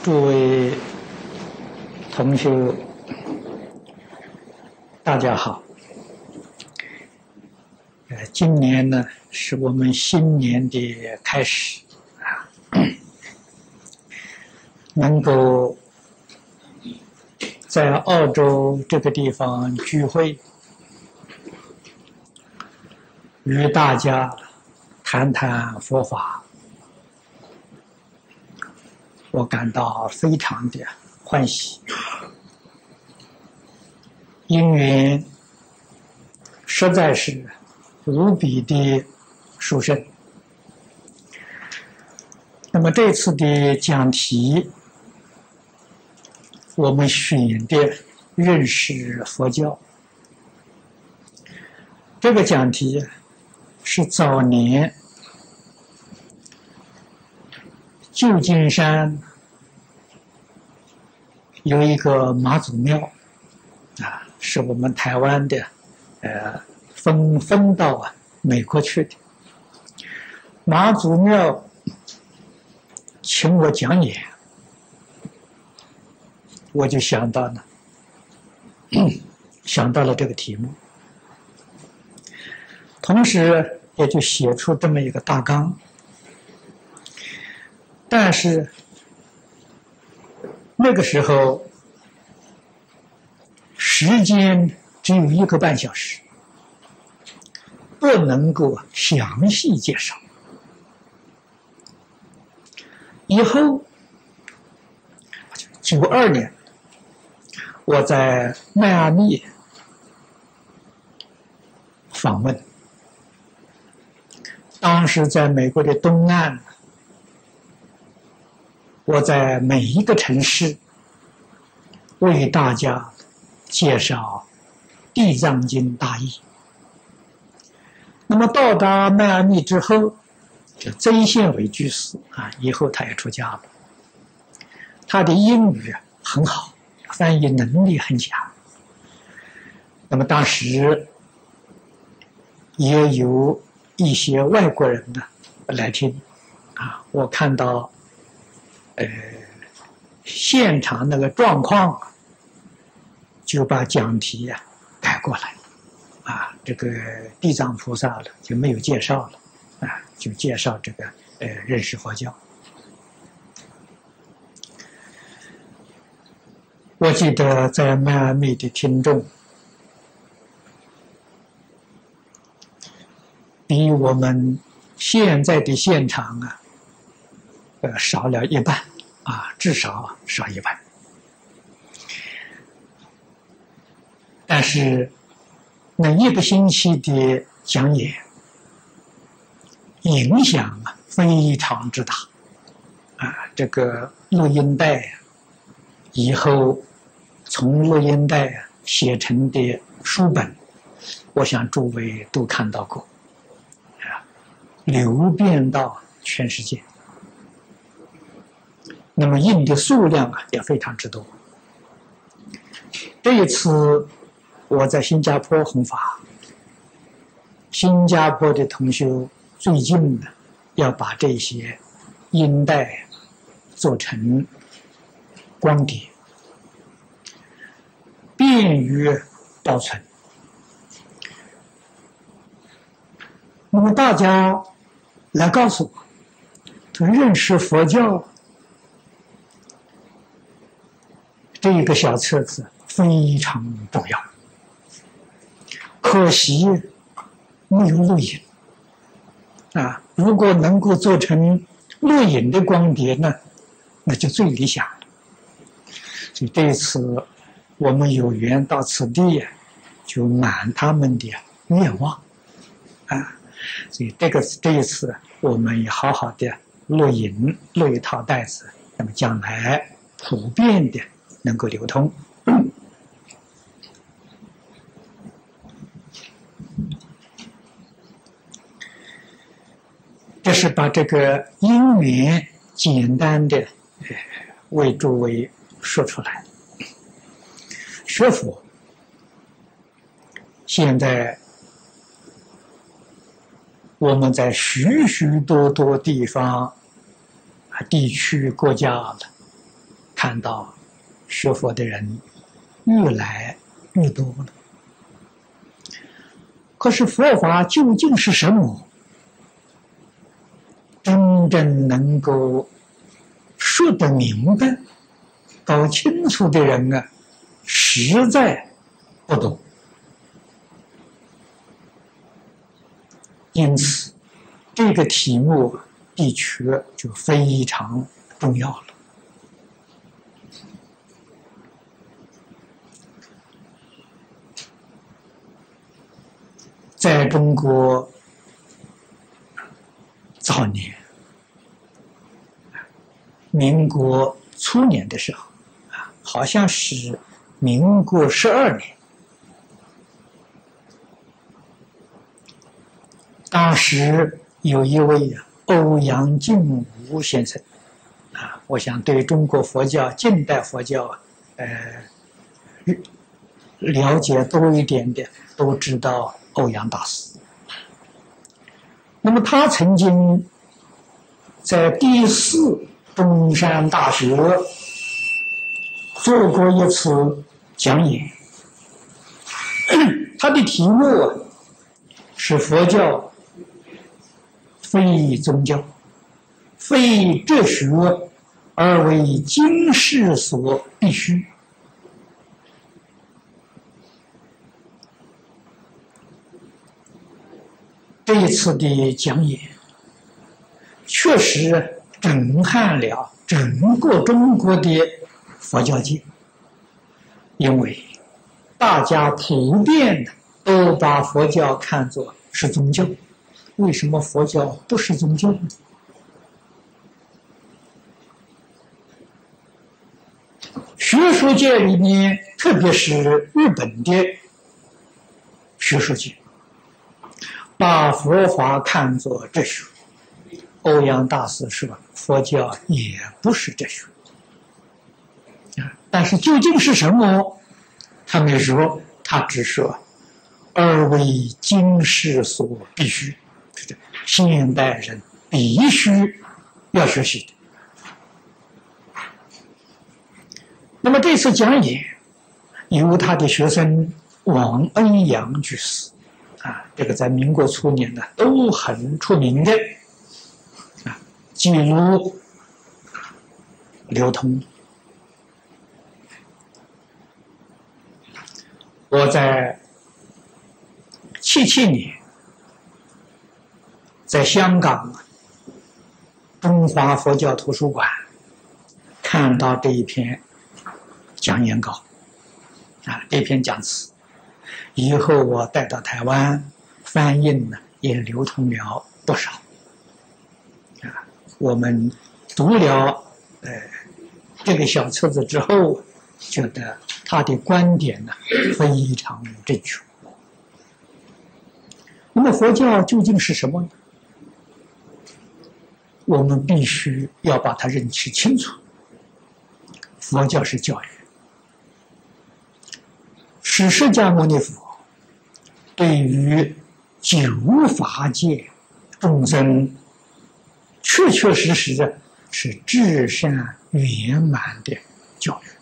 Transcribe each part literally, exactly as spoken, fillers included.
诸位同学，大家好。呃，今年呢是我们新年的开始啊，能够在澳洲这个地方聚会，与大家谈谈佛法，我感到非常的欢喜。因缘实在是无比的殊胜。那么这次的讲题，我们选的认识佛教。这个讲题是早年旧金山有一个妈祖庙啊，是我们台湾的呃分分到啊美国去的。妈祖庙请我讲演，我就想到了想到了这个题目，同时也就写出这么一个大纲。但是那个时候时间只有一个半小时，不能够详细介绍。以后九二年我在迈阿密访问，当时在美国的东岸，我在每一个城市为大家介绍《地藏经》大义。那么到达迈阿密之后，就曾宪伟居士啊，以后他也出家了。他的英语很好，翻译能力很强。那么当时也有一些外国人呢来听啊，我看到呃现场那个状况，就把讲题啊改过来啊，这个地藏菩萨了就没有介绍了啊，就介绍这个呃认识佛教。我记得在迈阿密的听众比我们现在的现场啊，呃少了一半啊，至少少一半。但是那一个星期的讲演影响啊非常之大啊！这个录音带以后从录音带写成的书本，我想诸位都看到过啊，流遍到全世界。那么印的数量啊也非常之多。这一次我在新加坡弘法，新加坡的同学最近呢要把这些音带做成光碟，便于保存。那么大家来告诉我，说认识佛教这一个小册子非常重要，可惜没有录影啊！如果能够做成录影的光碟呢，那就最理想了。所以这一次我们有缘到此地，就满他们的愿望啊！所以这个这一次我们也好好的录影，录一套带子，那么将来普遍的能够流通。这是把这个因缘简单的为诸位说出来。学佛现在我们在许许多多地方、地区、国家了， 看到学佛的人越来越多了。可是佛法究竟是什么？真正能够说得明白、搞清楚的人啊，实在不多。因此，这个题目的确就非常重要了。在中国早年，民国初年的时候，啊，好像是民国十二年，当时有一位欧阳靖无先生，啊，我想对中国佛教近代佛教，呃，了解多一点的都知道欧阳大师。那么他曾经在第四中山大学做过一次讲演，他的题目啊是佛教非宗教，非哲学，而为经世所必须。这一次的讲演，确实震撼了整个中国的佛教界，因为大家普遍的都把佛教看作是宗教。为什么佛教不是宗教呢？学术界里面，特别是日本的学术界，把佛法看作哲学。欧阳大师说，佛教也不是哲学。但是究竟是什么？他没说，他只说，而为经世所必须。现代人必须要学习的。那么这次讲演由他的学生王恩阳居士，啊，这个在民国初年呢都很出名的，啊，记录流通。我在七七年在香港中华佛教图书馆看到这一篇讲演稿，啊，这篇讲词，以后我带到台湾翻印呢，也流通了不少。啊，我们读了呃这个小册子之后，觉得他的观点呢非常正确。那么佛教究竟是什么呢？我们必须要把它认识清楚。佛教是教育，是释迦牟尼佛对于九法界众生确确实实的是至善圆满的教育。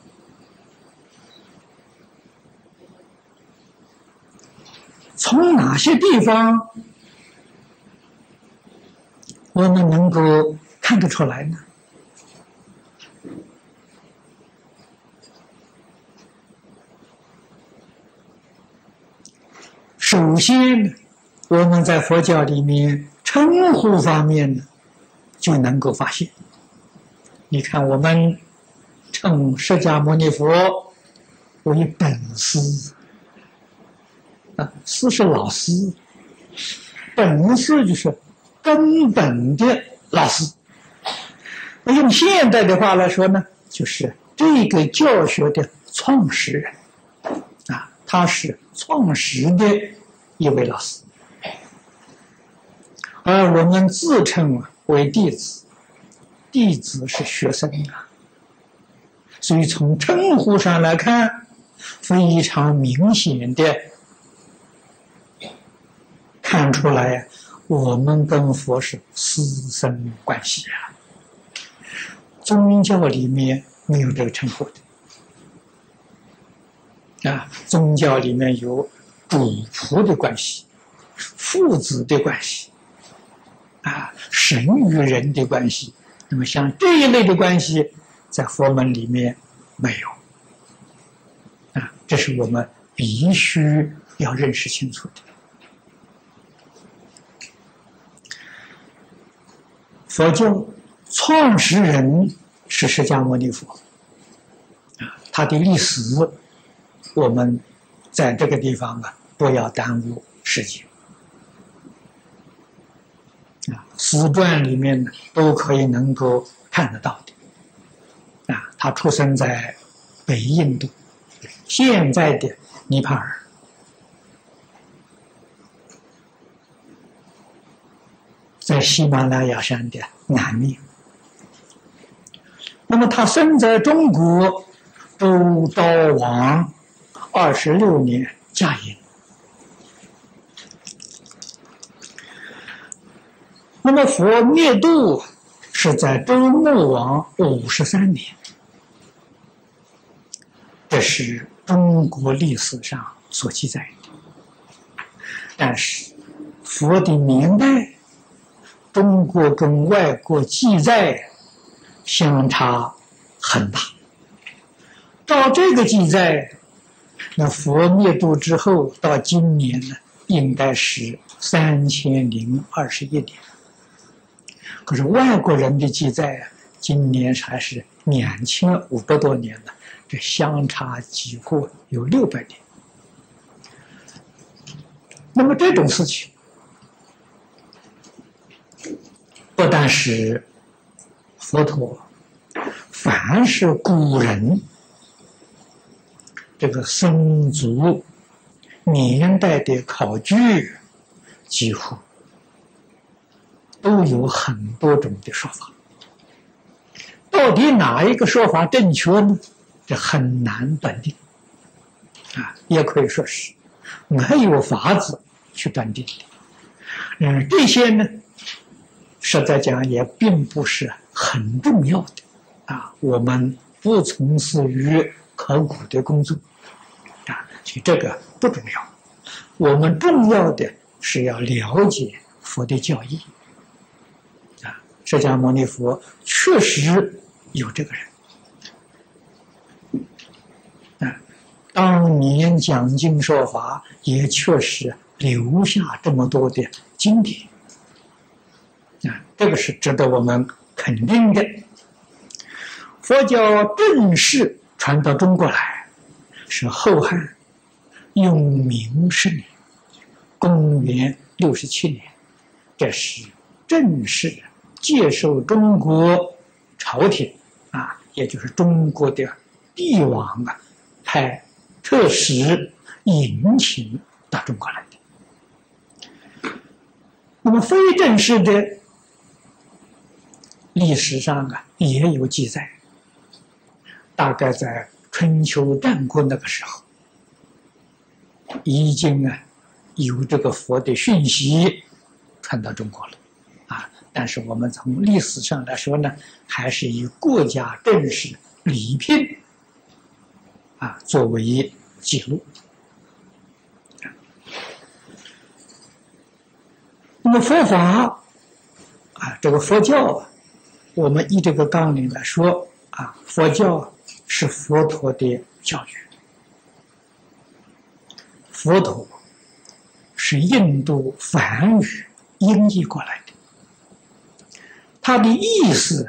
从哪些地方我们能够看得出来呢？首先，我们在佛教里面称呼方面呢，就能够发现。你看，我们称释迦牟尼佛为本师，啊，师是老师，本师就是根本的老师。那用现代的话来说呢，就是这个教学的创始人，啊，他是创始的一位老师，而我们自称为弟子，弟子是学生啊，所以从称呼上来看，非常明显的看出来，我们跟佛是师生关系啊。宗教里面没有这个称呼的。啊，宗教里面有主仆的关系，父子的关系，啊，神与人的关系。那么像这一类的关系，在佛门里面没有。啊，这是我们必须要认识清楚的。佛教创始人是释迦牟尼佛，啊，他的历史我们在这个地方啊，不要耽误时间。啊，史传里面都可以能够看得到的。啊，他出生在北印度，现在的尼泊尔。在喜马拉雅山的南面。那么他生在中国周昭王二十六年驾崩。那么佛灭度是在周穆王五十三年，这是中国历史上所记载的。但是佛的年代，中国跟外国记载相差很大。照这个记载，那佛灭度之后到今年呢，应该是三千零二十一年。可是外国人的记载啊，今年还是两千五百多年了，这相差几乎有六百年。那么这种事情，不但是佛陀，凡是古人这个僧俗年代的考据，几乎都有很多种的说法。到底哪一个说法正确呢？这很难断定，啊，也可以说是没有法子去断定的。嗯，这些呢，实在讲也并不是很重要的，啊，我们不从事于考古的工作，啊，所以这个不重要。我们重要的是要了解佛的教义。释迦牟尼佛确实有这个人，啊，当年讲经说法也确实留下这么多的经典，啊，这个是值得我们肯定的。佛教正式传到中国来，是后汉永明十年，公元六十七年，这是正式接受中国朝廷啊，也就是中国的帝王啊，派特使引请到中国来的。那么非正式的历史上啊也有记载，大概在春秋战国那个时候，已经啊有这个佛的讯息传到中国了。但是我们从历史上来说呢，还是以国家正式礼聘啊作为记录。那么佛法啊，这个佛教啊，我们以这个纲领来说啊，佛教是佛陀的教育，佛陀是印度梵语音译过来的。它的意思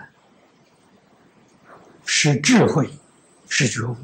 是智慧，是觉悟。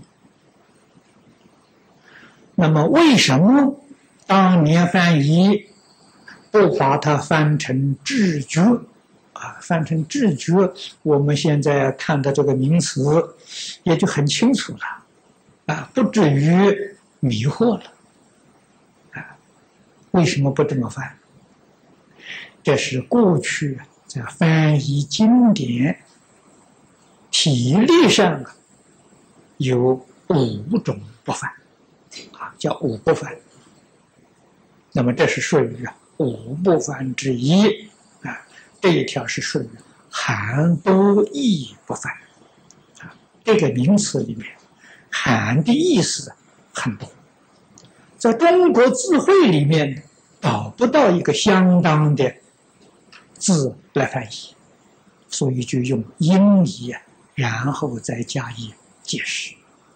那么为什么当年翻译不把它翻成智觉啊？翻成智觉，我们现在看到这个名词也就很清楚了啊，不至于迷惑了啊。为什么不这么翻？这是过去在翻译经典体例上有五种不翻，啊，叫五不翻。那么这是属于五不翻之一啊，这一条是属于含多义不翻啊， 这个名词里面含的意思很多，在中国字汇里面找不到一个相当的字来翻译，所以就用音译，然后再加以解释。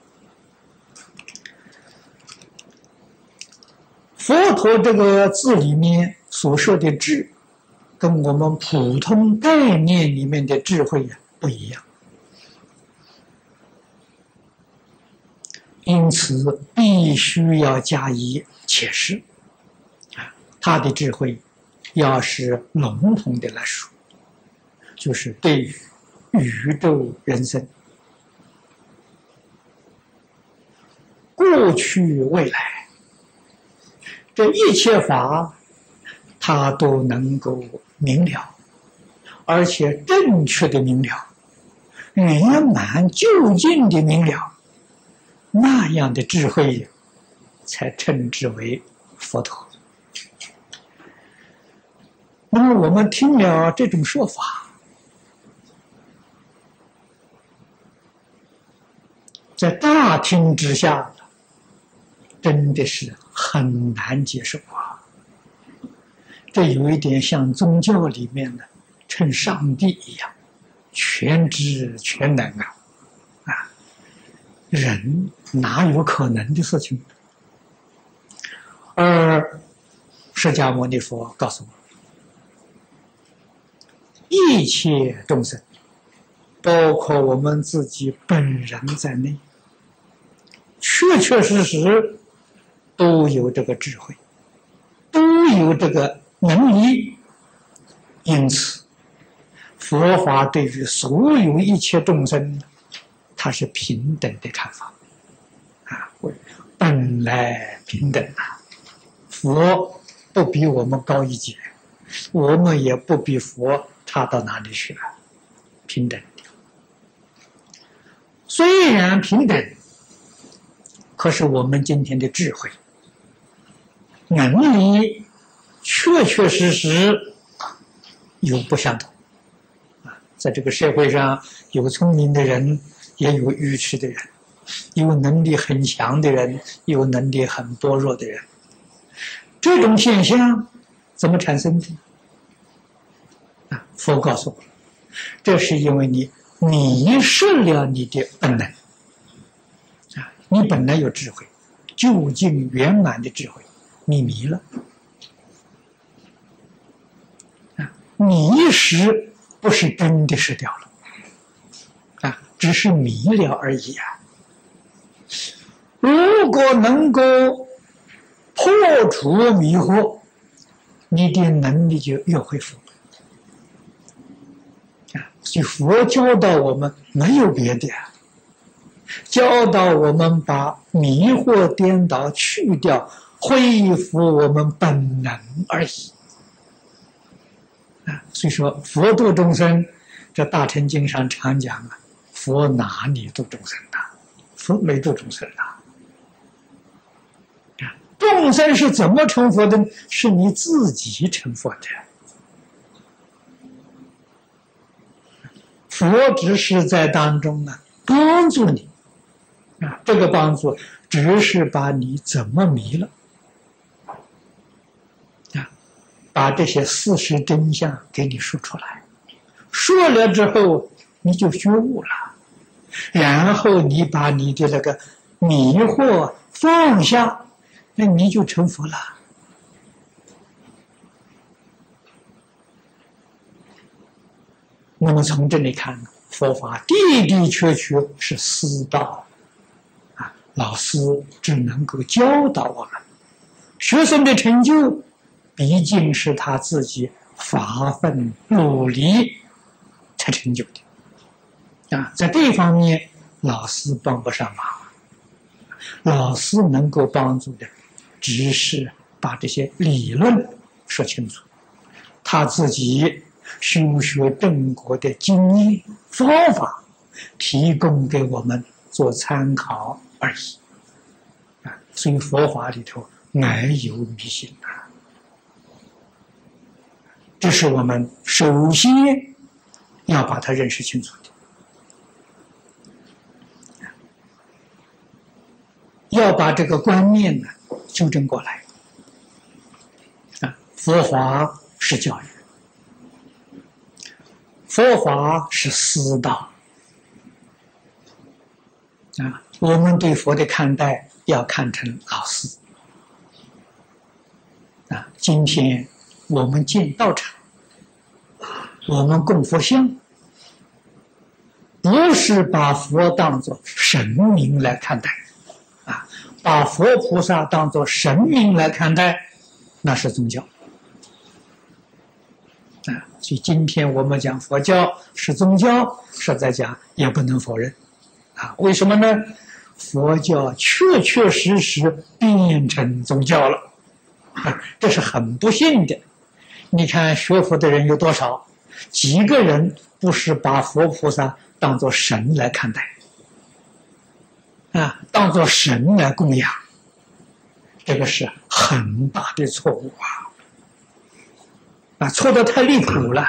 佛陀这个字里面所说的智，跟我们普通概念里面的智慧呀不一样，因此必须要加以解释。啊，他的智慧要是笼统的来说，就是对于宇宙人生、过去未来这一切法，他都能够明了，而且正确的明了，圆满究竟的明了，那样的智慧才称之为佛陀。那么我们听了这种说法，在大听之下，真的是很难接受啊！这有一点像宗教里面的称上帝一样，全知全能啊！啊，人哪有可能的事情？而释迦牟尼佛告诉我，一切众生，包括我们自己本人在内，确确实实都有这个智慧，都有这个能力。因此佛法对于所有一切众生，它是平等的看法啊，本来平等啊，佛不比我们高一截，我们也不比佛差到哪里去了，平等的。虽然平等，可是我们今天的智慧能力确确实实有不相同啊！在这个社会上，有聪明的人，也有愚痴的人，有能力很强的人，有能力很薄弱的人。这种现象怎么产生的？啊，佛告诉我，这是因为你迷失了你的本能啊！你本来有智慧，究竟圆满的智慧，你迷了。迷失不是真的失掉了啊，只是迷了而已啊。如果能够破除迷惑，你的能力就越恢复啊。所以佛教导我们没有别的，教导我们把迷惑颠倒去掉，恢复我们本能而已。啊，所以说佛度众生，这大乘经上常讲啊，佛哪里度众生啊？佛没度众生啊！啊，众生是怎么成佛的？是你自己成佛的。佛只是在当中呢，帮助你啊，这个帮助只是把你怎么迷了。把这些事实真相给你说出来，说了之后你就觉悟了，然后你把你的那个迷惑放下，那你就成佛了。那么从这里看，佛法的的确确是师道啊，老师只能够教导我们，学生的成就毕竟是他自己发奋努力才成就的啊，在这方面老师帮不上忙，老师能够帮助的只是把这些理论说清楚，他自己修学正果的经验方法提供给我们做参考而已啊，所以佛法里头没有迷信啊。这是我们首先要把它认识清楚的。 要把这个观念呢纠正过来。啊，佛法是教育，佛法是师道。啊，我们对佛的看待要看成老师。啊，今天我们建道场，我们供佛像，不是把佛当作神明来看待，啊，把佛菩萨当作神明来看待，那是宗教。啊，所以今天我们讲佛教是宗教，实在讲也不能否认。啊，为什么呢？佛教确确实实变成宗教了。啊，这是很不幸的。你看学佛的人有多少？几个人不是把佛菩萨当作神来看待，啊，当作神来供养？这个是很大的错误啊！啊，错得太离谱了。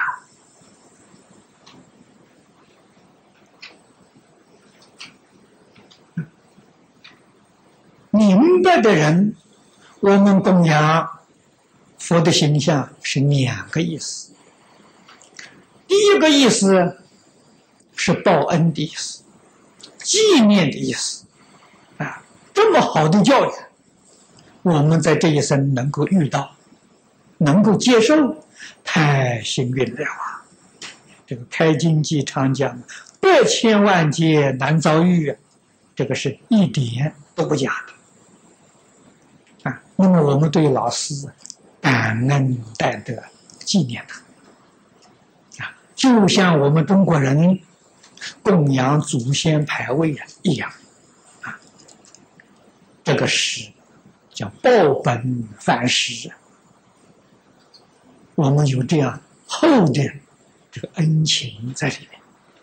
明白的人，我们供养佛的形象是两个意思。第一个意思是报恩的意思，纪念的意思。啊，这么好的教育，我们在这一生能够遇到，能够接受，太幸运了啊！这个开经记常讲，百千万劫难遭遇，这个是一点都不假的。啊，那么我们对老师感恩戴德，纪念他，啊，就像我们中国人供养祖先牌位一样，啊，这个是叫报本反始，我们有这样厚的这个恩情在里面。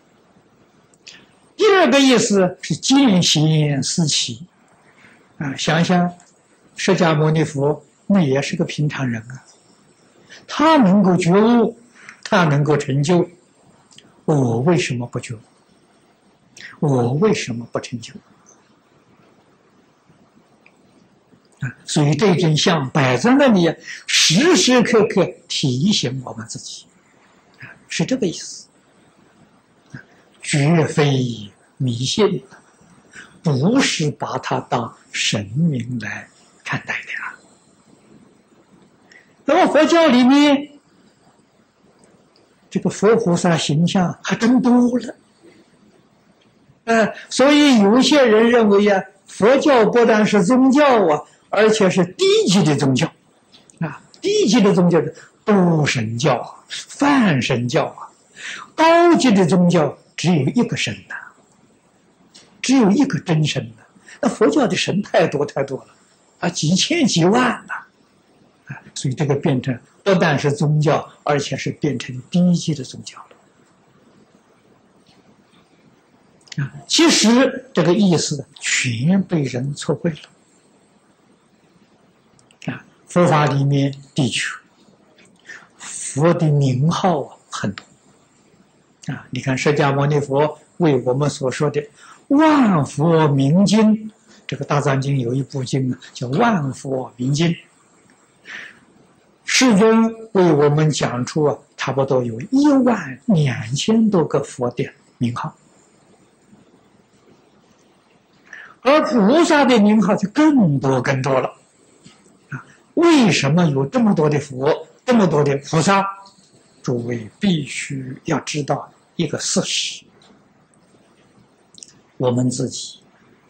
第二个意思是见贤思齐，啊，想想释迦牟尼佛那也是个平常人啊，他能够觉悟，他能够成就，我为什么不觉悟？我为什么不成就？啊，所以这尊像摆在那里，时时刻刻提醒我们自己，啊，是这个意思，啊，绝非迷信，不是把它当神明来看待的啊。那么佛教里面，这个佛菩萨形象还真多了。呃，所以有些人认为呀，佛教不但是宗教啊，而且是低级的宗教，啊，低级的宗教是多神教啊、泛神教啊，高级的宗教只有一个神呐、啊，只有一个真神呐、啊。那佛教的神太多太多了，啊，几千几万呐、啊，啊，所以这个变成不但是宗教，而且是变成低级的宗教了。啊，其实这个意思全被人错会了。啊，佛法里面的确，佛的名号啊很多。啊，你看释迦牟尼佛为我们所说的万佛明经，这个大藏经有一部经啊，叫万佛明经，世尊为我们讲出啊，差不多有一万两千多个佛的名号。而菩萨的名号就更多更多了，啊，为什么有这么多的佛，这么多的菩萨？诸位必须要知道一个事实：我们自己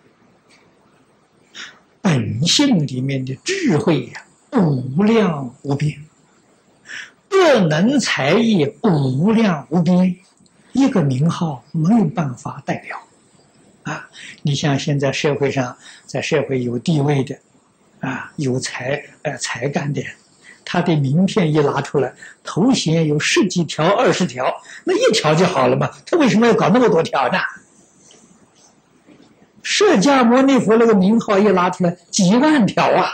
本性里面的智慧呀、啊，无量无边；德能才艺无量无边，一个名号没有办法代表。啊，你像现在社会上，在社会有地位的，啊，有才呃才干的人，他的名片一拿出来，头衔有十几条、二十条，那一条就好了嘛，他为什么要搞那么多条呢？释迦牟尼佛那个名号一拿出来，几万条啊，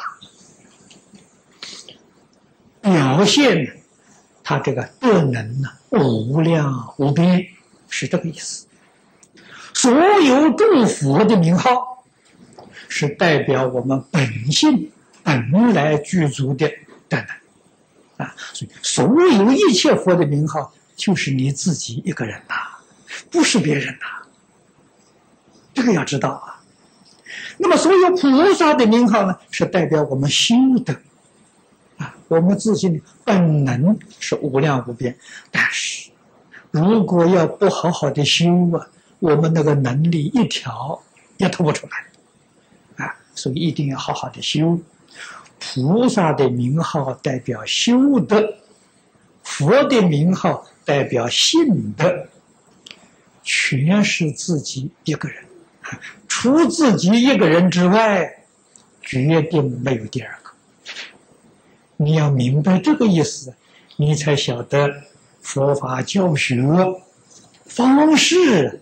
表现他这个德能呢、啊、无量无边，是这个意思。所有诸佛的名号， 是代表我们本性本来具足的德能啊。所以，所有一切佛的名号，就是你自己一个人呐、啊，不是别人呐、啊。这个要知道啊。那么，所有菩萨的名号呢，是代表我们修德啊，我们自己的本能是无量无边，但是如果要不好好的修啊，我们那个能力一条也透不出来啊，所以一定要好好的修。菩萨的名号代表修德，佛的名号代表信德，全是自己一个人，除自己一个人之外，决定没有第二个。你要明白这个意思，你才晓得佛法教学方式。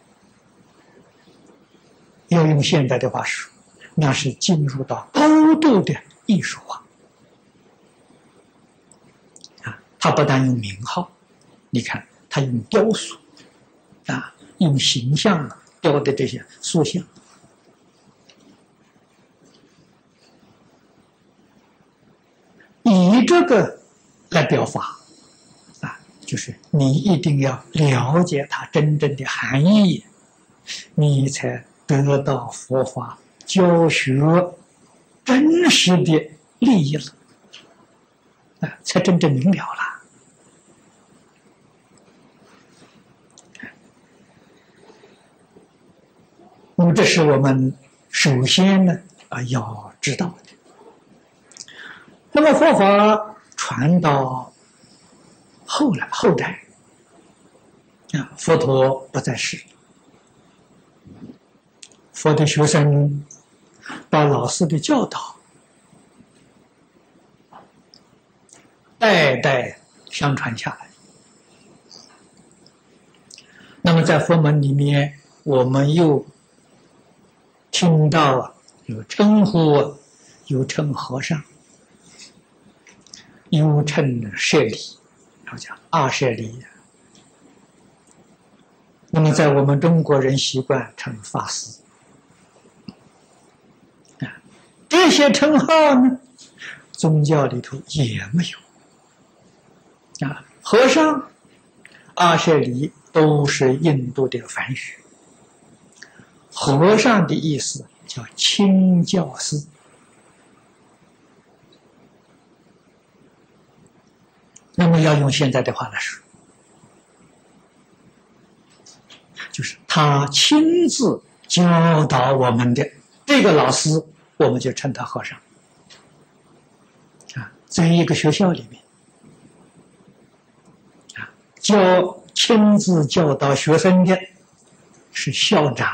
要用现代的话说，那是进入到高度的艺术化啊！他不但用名号，你看他用雕塑啊，用形象啊雕的这些塑像，以这个来表法啊，就是你一定要了解它真正的含义，你才得到佛法教学真实的利益了，啊，才真正明了了。那么，这是我们首先呢啊要知道的。那么，佛法传到后来后代啊，佛陀不在世。佛的学生把老师的教导代代相传下来。那么在佛门里面，我们又听到啊，有称呼啊，有称和尚，有称舍利，然后讲阿舍利。那么在我们中国人习惯称法师。这些称号呢，宗教里头也没有啊。和尚、阿舍利都是印度的梵语。和尚的意思叫清教师，那么要用现在的话来说，就是他亲自教导我们的这个老师，我们就称他和尚啊。在一个学校里面啊，教亲自教导学生的是校长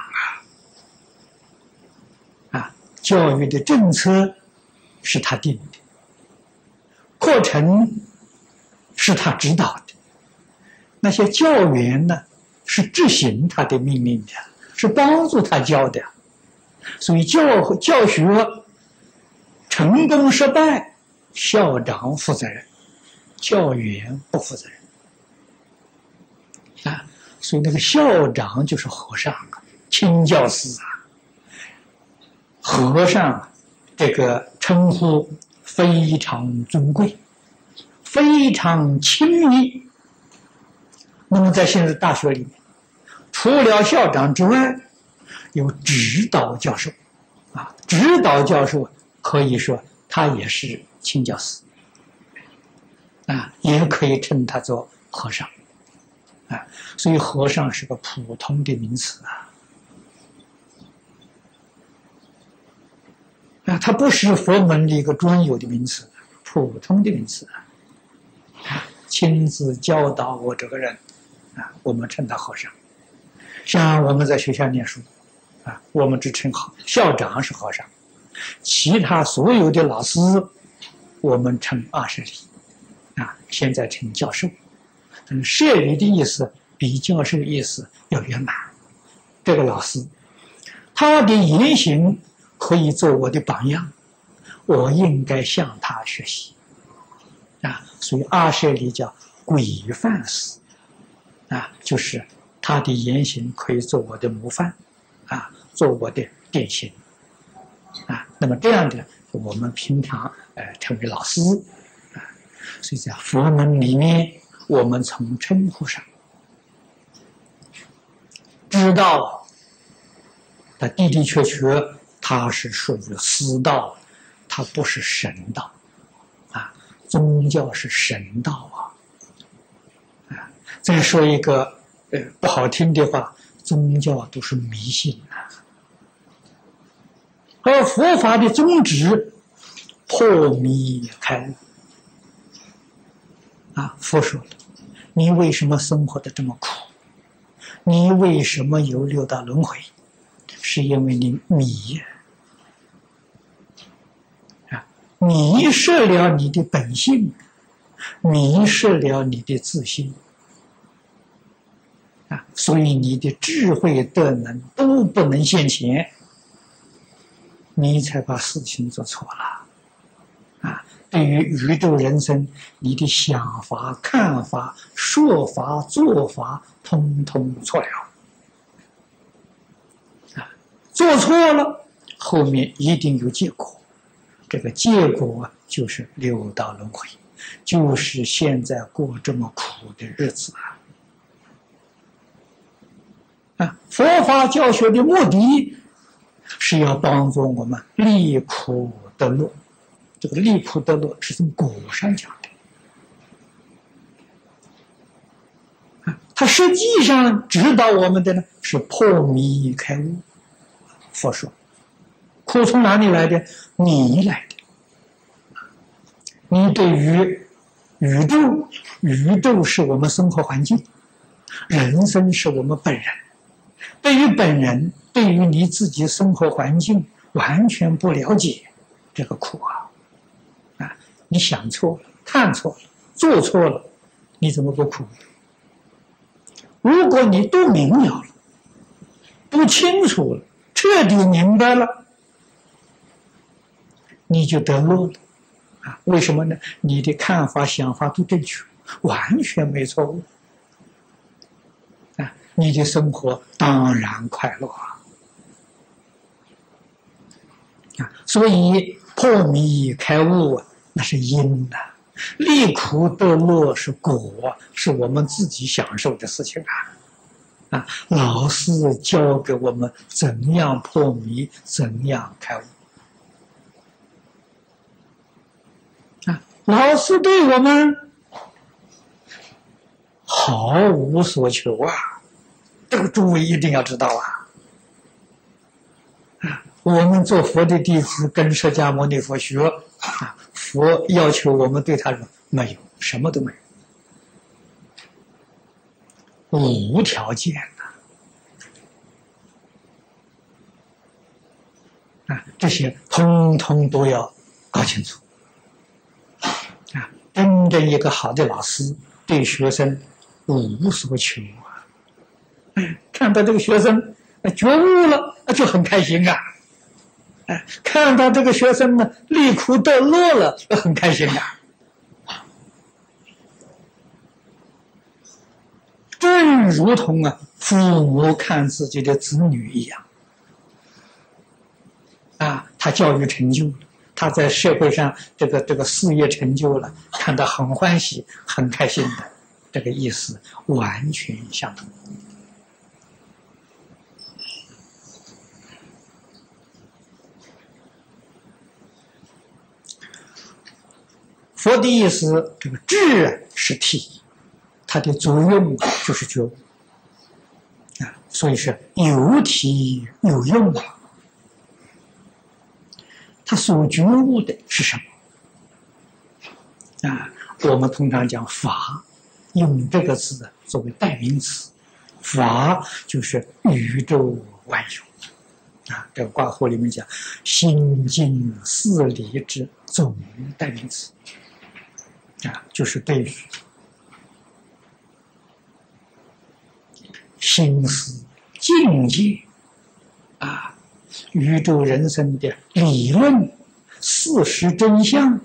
啊，啊，教育的政策是他定的，课程是他指导的，那些教员呢是执行他的命令的，是帮助他教的。所以教教学成功失败，校长负责任，教员不负责任啊。所以那个校长就是和尚啊，清教师啊。和尚这个称呼非常尊贵，非常亲密。那么在现在大学里面，除了校长之外，有指导教授啊，指导教授可以说他也是清教师啊，也可以称他做和尚啊。所以和尚是个普通的名词啊，啊，它不是佛门的一个专有的名词，普通的名词啊。亲自教导我这个人啊，我们称他和尚。像我们在学校念书啊，我们只称校长是和尚，其他所有的老师我们称阿舍利啊，现在称教授。嗯，舍利的意思比教授的意思要圆满。这个老师，他的言行可以做我的榜样，我应该向他学习啊。所以阿舍利叫规范师啊，就是他的言行可以做我的模范啊，做我的典型那么这样的，我们平常呃称为老师啊。所以在佛门里面，我们从称呼上知道，他的的确确他是属于师道，他不是神道啊。宗教是神道啊啊！再说一个呃不好听的话，宗教都是迷信啊。而佛法的宗旨，破迷开悟啊！佛说的，你为什么生活的这么苦？你为什么有六道轮回？是因为你迷啊！迷失了你的本性，迷失了你的自信啊！所以你的智慧德能都不能现前，你才把事情做错了啊！对于宇宙人生，你的想法、看法、说法、做法，通通错了啊！做错了，后面一定有结果，这个结果就是六道轮回，就是现在过这么苦的日子啊！啊，佛法教学的目的是要帮助我们离苦得乐。这个离苦得乐是从果上讲的啊，它实际上指导我们的呢是破迷开悟。佛说，苦从哪里来的？迷来的。你对于宇宙，宇宙是我们生活环境，人生是我们本人。对于本人，对于你自己生活环境完全不了解，这个苦啊！啊，你想错了，看错了，做错了，你怎么不苦？如果你都明了了，都清楚了，彻底明白了，你就得乐了啊！为什么呢？你的看法、想法都正确，完全没错误啊！你的生活当然快乐啊！啊，所以破迷开悟那是因呐、啊，离苦得乐是果，是我们自己享受的事情啊！啊，老师教给我们怎样破迷，怎样开悟啊！老师对我们毫无所求啊！这个诸位一定要知道啊！啊，我们做佛的弟子跟释迦牟尼佛学啊，佛要求我们对他说没有，什么都没有，无条件的啊，这些通通都要搞清楚啊！真正一个好的老师对学生无所求啊！哎，看到这个学生觉悟了，就很开心啊！哎，看到这个学生呢，离苦得乐了，很开心啊！正如同啊，父母看自己的子女一样，啊，他教育成就了，他在社会上这个这个事业成就了，看到很欢喜、很开心的，这个意思完全相同。佛的意思，这个智是体，它的作用就是觉悟啊，所以是有体有用啊。它所觉悟的是什么啊？我们通常讲法，用这个字作为代名词，法就是宇宙万有啊。这个卦惑里面讲，心经四理之总代名词。啊，就是对于心思、境界啊，宇宙人生的理论、事实真相，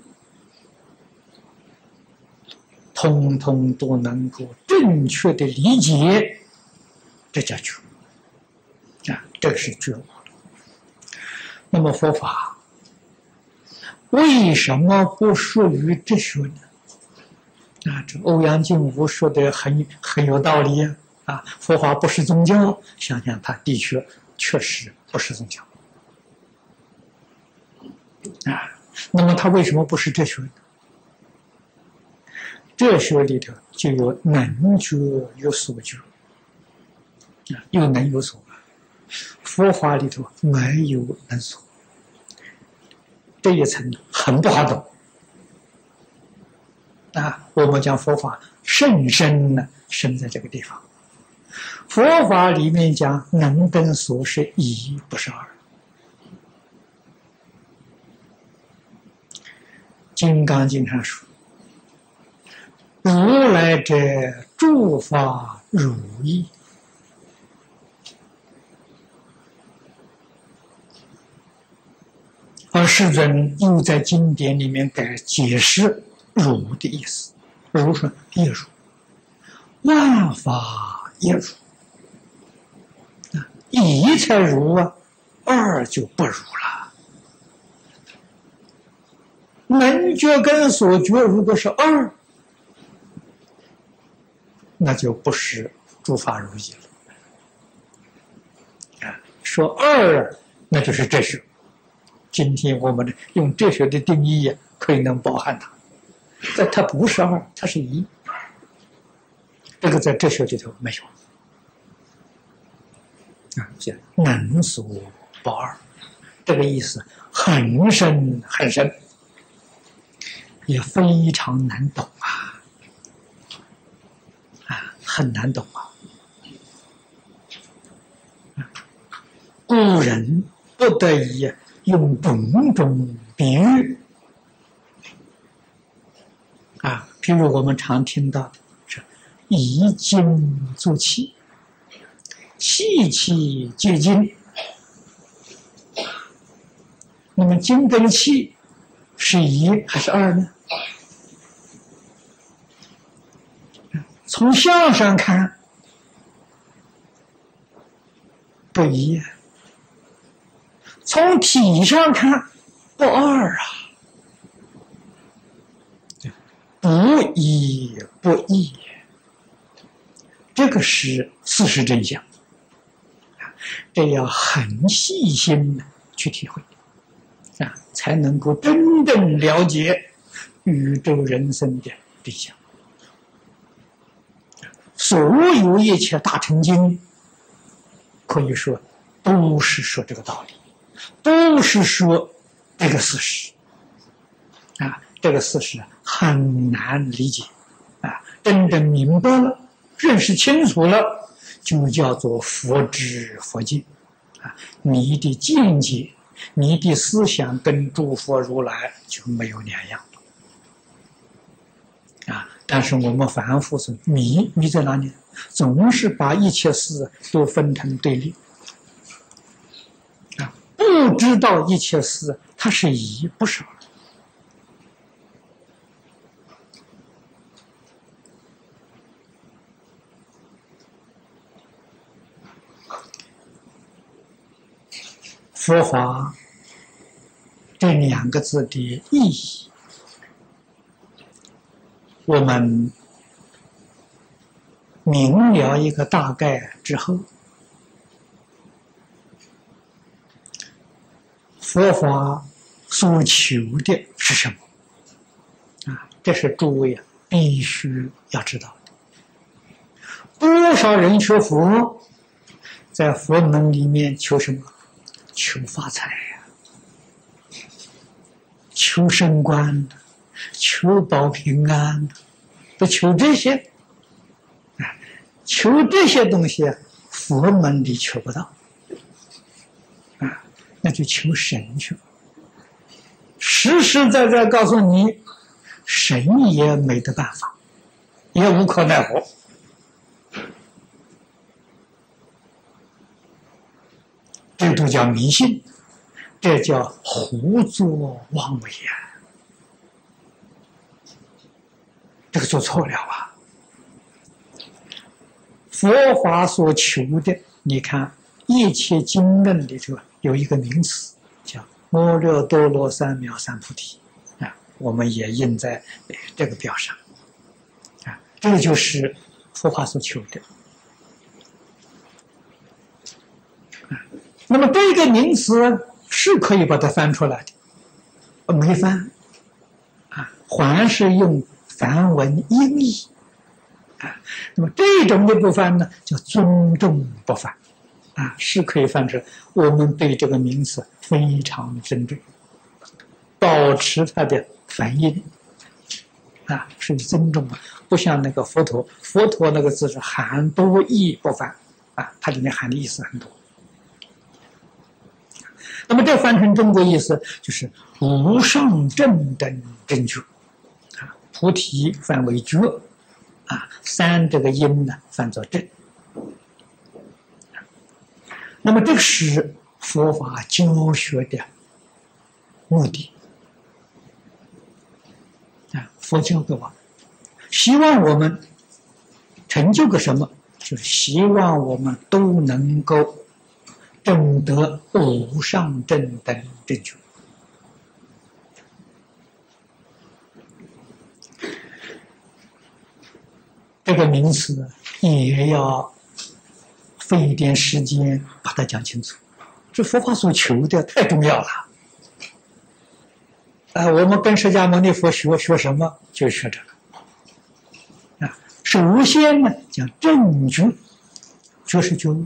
通通都能够正确的理解，这叫觉啊，这是觉悟。那么佛法为什么不属于哲学呢？啊，这欧阳靖无说的很很有道理啊！啊，佛法不是宗教，想想他的确确实不是宗教啊。那么他为什么不是哲学呢？哲学里头就有能觉有所觉啊，有能有所。佛法里头没有能所，这一层很不好懂啊。我们讲佛法甚深呢，深在这个地方。佛法里面讲能跟所是一，不是二。金刚经上说：“如来者，诸法如意。”而世尊又在经典里面给解释“如”的意思，“如”说一如，万法一如，一才如啊，二就不如了。能觉跟所觉如果是二，那就不是诸法如意了。啊，说二，那就是哲学。今天我们用哲学的定义可以能包含它，但它不是二，它是一。这个在哲学里头没有啊，叫能所不二，这个意思很深很深，也非常难懂啊，啊，很难懂啊。故人不得已用种种比喻啊，譬如我们常听到是以精作气，气气接精。那么精跟气是一还是二呢？从相上看不一，从体上看不二啊，不一不异，这个是事实真相，这要很细心的去体会啊，才能够真正了解宇宙人生的真相。所有一切大乘经，可以说都是说这个道理，都是说这个事实啊，这个事实很难理解啊，真正明白了，认识清楚了，就叫做佛知佛见啊，你的见解，你的思想跟诸佛如来就没有两样啊。但是我们凡夫是迷，迷在哪里？总是把一切事都分成对立啊，不知道一切事它是一不是二。佛法这两个字的意义，我们明了一个大概之后，佛法所求的是什么？啊，这是诸位啊必须要知道的。多少人学佛，在佛门里面求什么？求发财呀、啊，求升官，求保平安，不求这些，啊，求这些东西，佛门里求不到，啊，那就求神去。实实在在告诉你，神也没得办法，也无可奈何。这都叫迷信，这叫胡作妄为啊！这个做错了啊！佛法所求的，你看一切经论里头有一个名词叫般若多罗三藐三菩提我们也印在这个表上。啊，这个就是佛法所求的。啊，那么这个名词是可以把它翻出来的，没翻，啊，还是用梵文音译。啊，那么这种的不翻呢，叫尊重不翻，啊，是可以翻出来。我们对这个名词非常尊重，保持它的梵音，啊，是尊重的，不像那个佛陀，佛陀那个字是含多义不翻，啊，它里面含的意思很多。那么这翻成中国意思就是无上正等正觉，啊，菩提翻为觉。啊，三这个音呢，翻作正。那么这个是佛法教学的目的啊，佛教给我们，希望我们成就个什么？就是希望我们都能够证得无上正等正觉。这个名词也要费一点时间把它讲清楚，这佛法所求的太重要了。啊，我们跟释迦牟尼佛学学什么？就学这个。啊，首先呢讲正觉，觉是觉悟。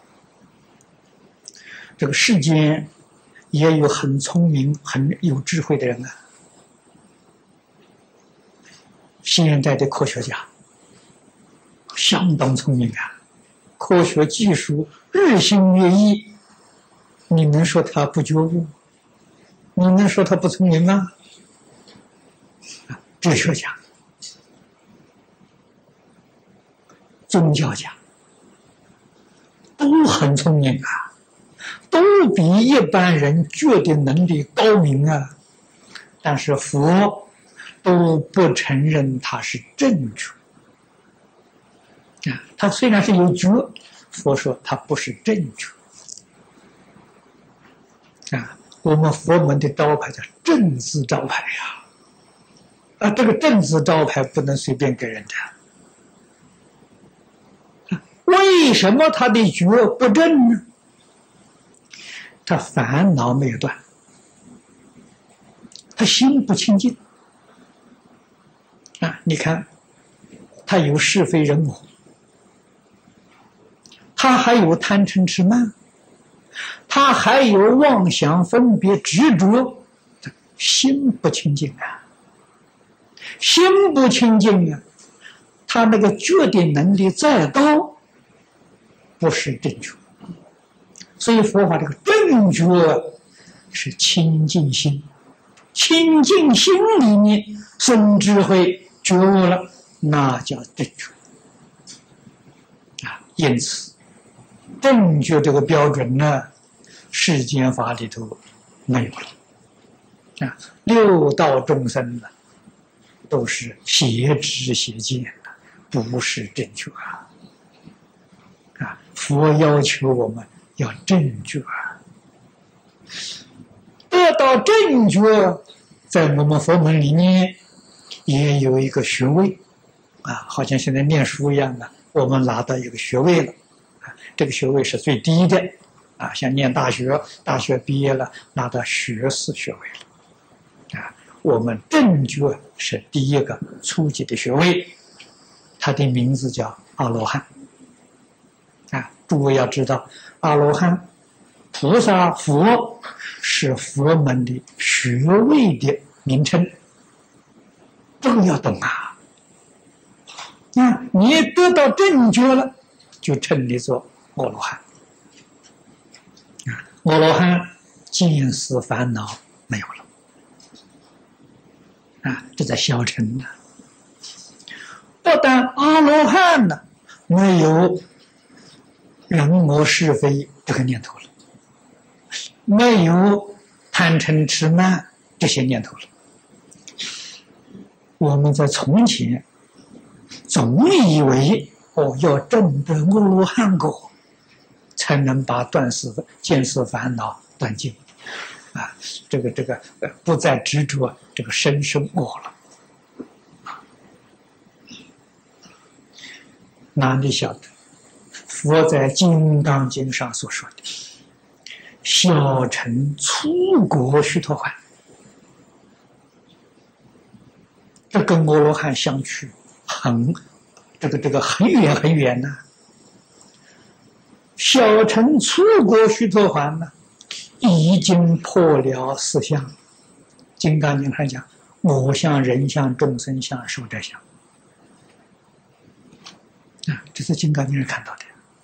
这个世间也有很聪明、很有智慧的人啊，现在的科学家。相当聪明啊，科学技术日新月异，你能说他不觉悟？你能说他不聪明吗？啊，哲学家、宗教家都很聪明啊，都比一般人觉的能力高明啊，但是佛都不承认他是正觉。啊，他虽然是有觉，佛说他不是正觉。啊，我们佛门的招牌叫正字招牌呀，啊，这个正字招牌不能随便给人的。啊，为什么他的觉不正呢？他烦恼没有断，他心不清净。啊，你看，他有是非人我。他还有贪嗔痴慢，他还有妄想分别执着，心不清净啊！心不清净啊，他那个觉的能力再高，不是正觉。所以佛法这个正觉是清净心，清净心里面生智慧觉悟了，那叫正觉啊！因此。正觉这个标准呢，世间法里头没有了啊！六道众生呢，都是邪知邪见的，不是正觉啊！啊，佛要求我们要正觉啊！得到正觉，在我们佛门里面也有一个学位啊，好像现在念书一样的，我们拿到一个学位了。这个学位是最低的，啊，像念大学，大学毕业了拿到学士学位了，啊，我们正觉是第一个初级的学位，它的名字叫阿罗汉，啊，诸位要知道，阿罗汉、菩萨、佛是佛门的学位的名称，这个要懂啊，啊，你得到正觉了，就称你做阿罗汉。啊，阿罗汉见思烦恼没有了，啊，这在小乘呢。不但阿罗汉呢，没有人我是非这个念头了，没有贪嗔痴慢这些念头了。我们在从前总以为哦，要证得阿罗汉果，才能把断思见思烦恼断尽。 啊，这个这个呃，不再执着这个生生我了。那你晓得，佛在《金刚经》上所说的“小乘粗国须陀洹”，这跟阿罗汉相去很这个这个很远很远呐、啊。小乘粗国须陀洹呢，已经破了四相。《金刚经》上讲，我相、人相、众生相、寿者相。啊，这是《金刚经》上看到的。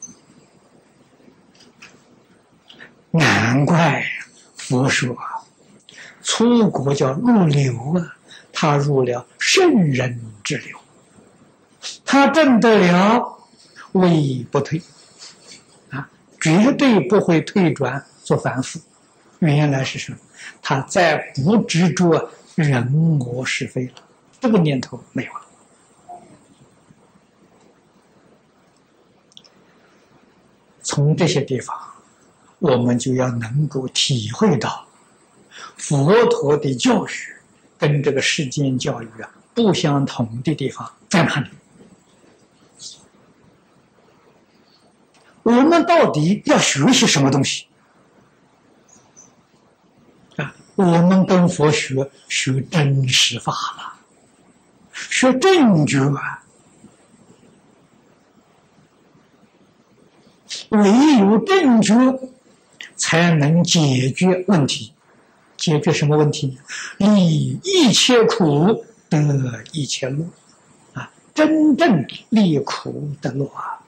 难怪佛说，粗国叫入流啊，他入了圣人之流，他证得了位不退，啊，绝对不会退转做凡夫。原来是什么？他再不执着人我是非了，这个念头没有了。从这些地方，我们就要能够体会到佛陀的教育跟这个世间教育啊不相同的地方在哪里？我们到底要学习什么东西？啊，我们跟佛学学真实法了，学正觉啊。唯有正觉才能解决问题。解决什么问题？离一切苦得一切乐啊！真正离苦得乐啊！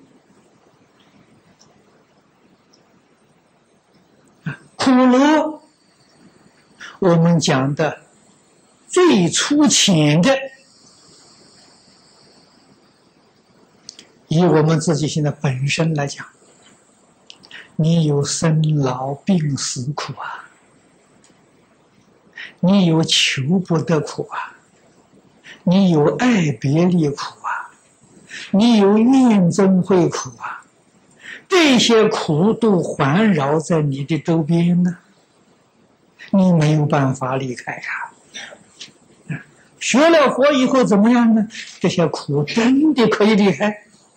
啊，苦乐我们讲的最粗浅的，以我们自己现在本身来讲，你有生老病死苦啊，你有求不得苦啊，你有爱别离苦啊，你有怨憎会苦啊，这些苦都环绕在你的周边呢，你没有办法离开啊。学了佛以后怎么样呢？这些苦真的可以离开。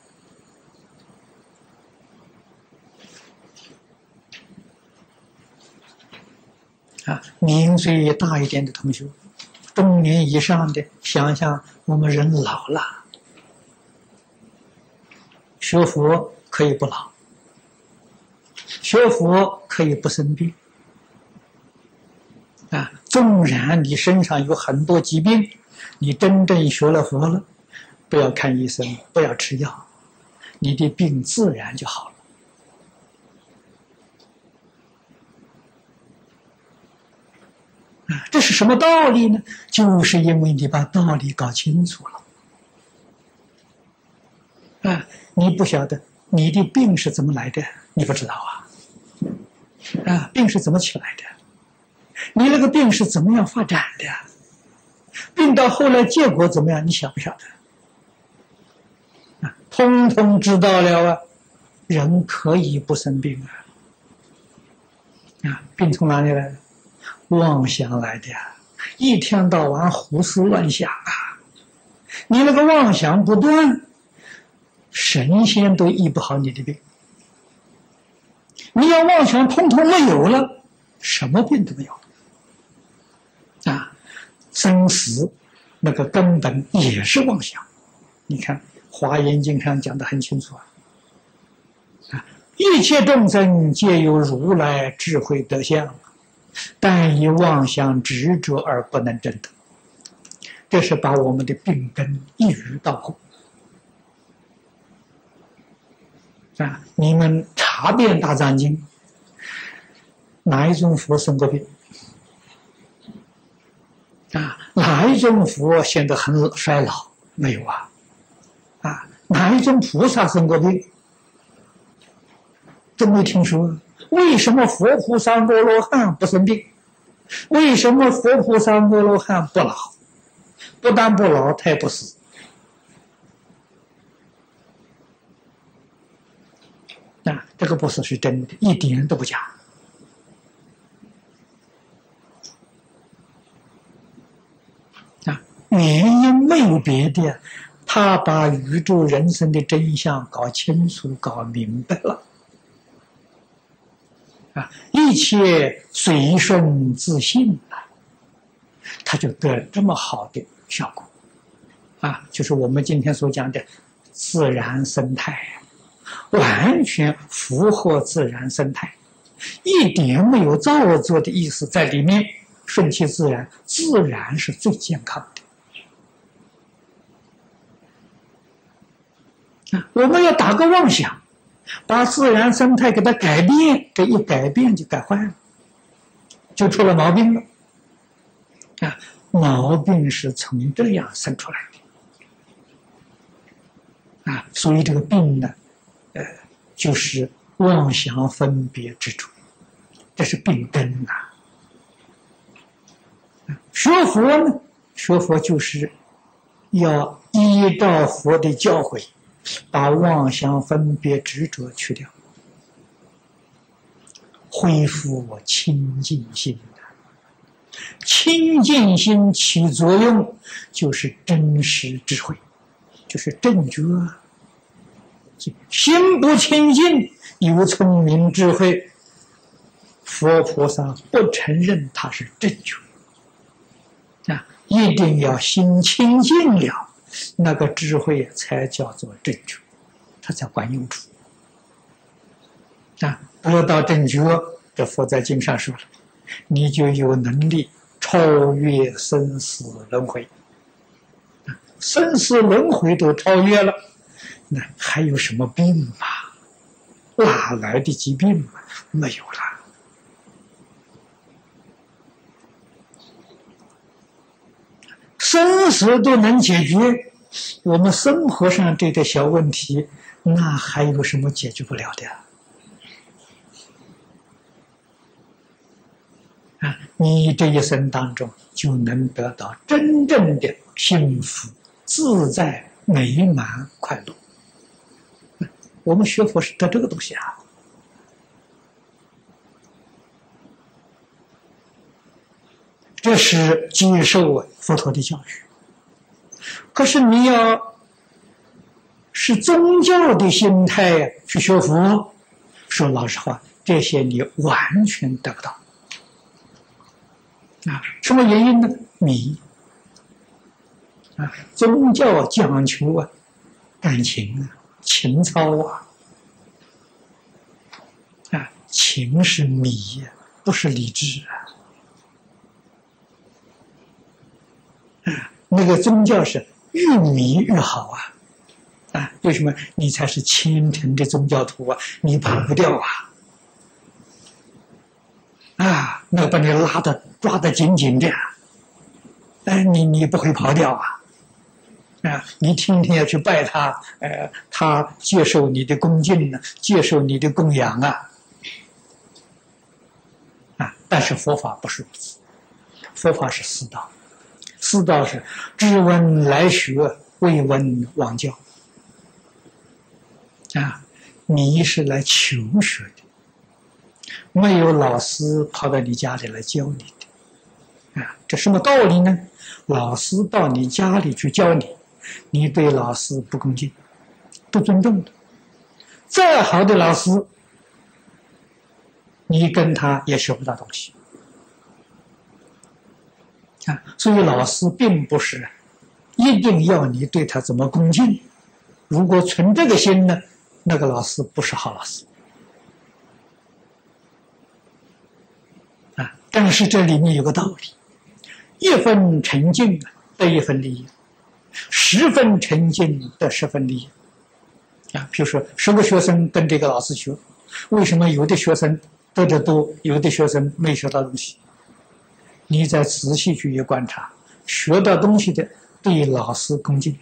啊，年岁大一点的同学，中年以上的，想想我们人老了，学佛可以不老，学佛可以不生病。啊，纵然你身上有很多疾病，你真正学了佛了，不要看医生，不要吃药，你的病自然就好了。这是什么道理呢？就是因为你把道理搞清楚了。啊，你不晓得你的病是怎么来的，你不知道啊。啊，病是怎么起来的？你那个病是怎么样发展的？病到后来结果怎么样？你晓不晓得？啊，通通知道了啊，人可以不生病啊。啊，病从哪里来的？妄想来的呀，一天到晚胡思乱想啊！你那个妄想不断，神仙都医不好你的病。你要妄想通通没有了，什么病都没有了啊！生死那个根本也是妄想。你看《华严经》上讲得很清楚啊！啊，一切众生皆有如来智慧德相。但以妄想执着而不能证得，这是把我们的病根一语道破。啊，你们查遍大藏经，哪一种佛生过病？啊，哪一种佛显得很衰老？没有啊。啊，哪一种菩萨生过病？都没听说。为什么佛菩萨阿罗汉不生病？为什么佛菩萨阿罗汉不老？不但不老，他也不死。啊，这个不死是真的，一点都不假。 没有别的，他把宇宙人生的真相搞清楚、搞明白了。啊，一切随顺自性啊，他就得这么好的效果。啊，就是我们今天所讲的自然生态，完全符合自然生态，一点没有造作的意思在里面，顺其自然，自然是最健康的。啊，我们要打个妄想，把自然生态给它改变，这一改变就改坏了，就出了毛病了。啊，毛病是从这样生出来的。啊，所以这个病呢，呃，就是妄想分别执着，这是病根啊。学佛呢，学佛就是要依照佛的教诲，把妄想分别执着去掉，恢复我清净心。清净心起作用，就是真实智慧，就是正觉。心不清净，有聪明智慧，佛菩萨不承认它是正确。啊，一定要心清净了，那个智慧才叫做正确，它才管用处。啊，得到正觉，这佛在经上说了，你就有能力超越生死轮回。生死轮回都超越了，那还有什么病吗？哪来的疾病吗？没有了。生死都能解决，我们生活上这点小问题，那还有什么解决不了的？啊，你这一生当中就能得到真正的幸福、自在、美满、快乐。我们学佛是得这个东西啊。这是接受佛陀的教育。可是你要是宗教的心态去学佛，说老实话，这些你完全得不到。啊，什么原因呢？迷。啊，宗教讲求啊，感情啊，情操啊。啊，情是迷呀，不是理智啊。啊，那个宗教是越迷越好啊！啊，为什么？你才是虔诚的宗教徒啊，你跑不掉啊！啊，那把你拉的抓得紧紧的，哎，你你不会跑掉啊！啊，你天天要去拜他，呃，他接受你的恭敬呢，接受你的供养啊！啊，但是佛法不是如此，佛法是四道。四道是知闻来学，未闻忘教。啊，你是来求学的，没有老师跑到你家里来教你的。啊，这什么道理呢？老师到你家里去教你，你对老师不恭敬、不尊重的，再好的老师，你跟他也学不到东西。啊，所以老师并不是一定要你对他怎么恭敬，如果存这个心呢，那个老师不是好老师。啊，但是这里面有个道理，一分沉静得一分利益，十分沉静得十分利益。啊，比如说十个学生跟这个老师学，为什么有的学生得的多，有的学生没学到东西？你再仔细去观察，学到东西的对老师恭敬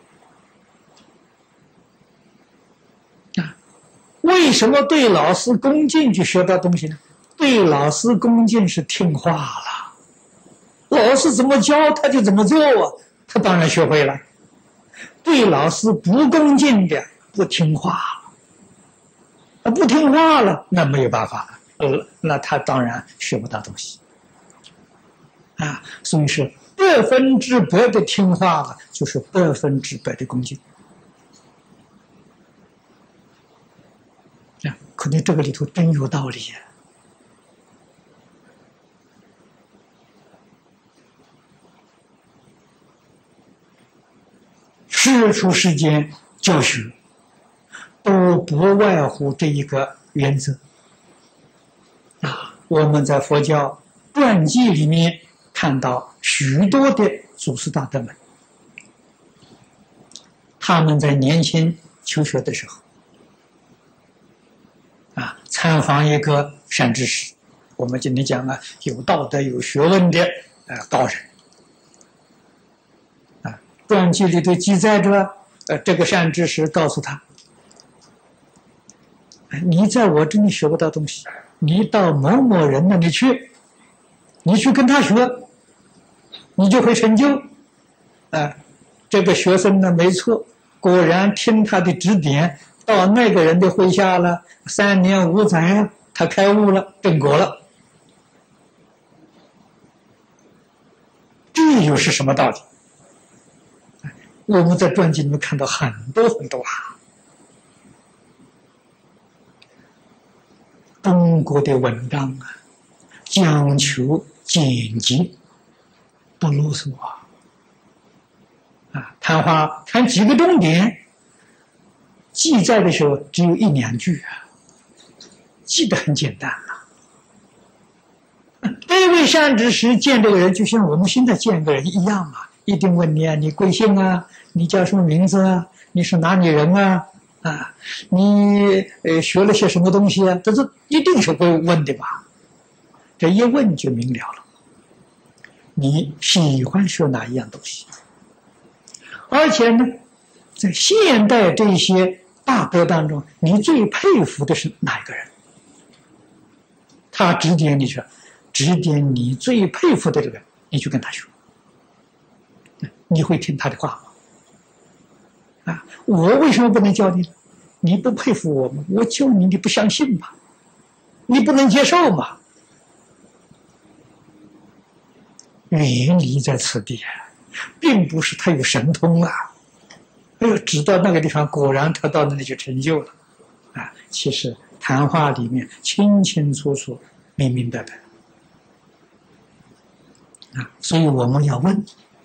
啊，为什么对老师恭敬去学到东西呢？对老师恭敬是听话了，老师怎么教他就怎么做啊，他当然学会了。对老师不恭敬的，不听话了，不听话了，那没有办法了，呃，那他当然学不到东西。啊，所以是百分之百的听话了，就是百分之百的恭敬。啊，可能这个里头真有道理呀、啊。世出世间教学，都不外乎这一个原则。啊，我们在佛教传记里面看到许多的祖师大德们，他们在年轻求学的时候，啊，参访一个善知识，我们今天讲啊，有道德、有学问的呃高人。啊，传记里头记载着，呃，这个善知识告诉他：“你在我这里学不到东西，你到某某人那里去，你去跟他学，你就会成就。”啊，这个学生呢，没错，果然听他的指点，到那个人的麾下了，三年五载，他开悟了，正果了。这又是什么道理？我们在传记里面看到很多很多啊。中国的文章啊，讲求简洁，不啰嗦啊。啊，谈话谈几个重点，记载的时候只有一两句啊，记得很简单啊。这位善知识见这个人，就像我们现在见个人一样啊，一定问你啊，你贵姓啊？你叫什么名字啊？你是哪里人啊？啊，你呃学了些什么东西啊？这是一定是会问的吧？这一问就明了了。你喜欢学哪一样东西？而且呢，在现代这些大德当中，你最佩服的是哪一个人？他指点你去，指点你最佩服的这个，你去跟他学，你会听他的话吗？啊，我为什么不能教你？你不佩服我吗？我教你，你不相信吗？你不能接受吗？原理在此地，并不是他有神通啊！哎呦，指到那个地方，果然他到那里就成就了啊！其实谈话里面清清楚楚、明明白白啊！所以我们要问。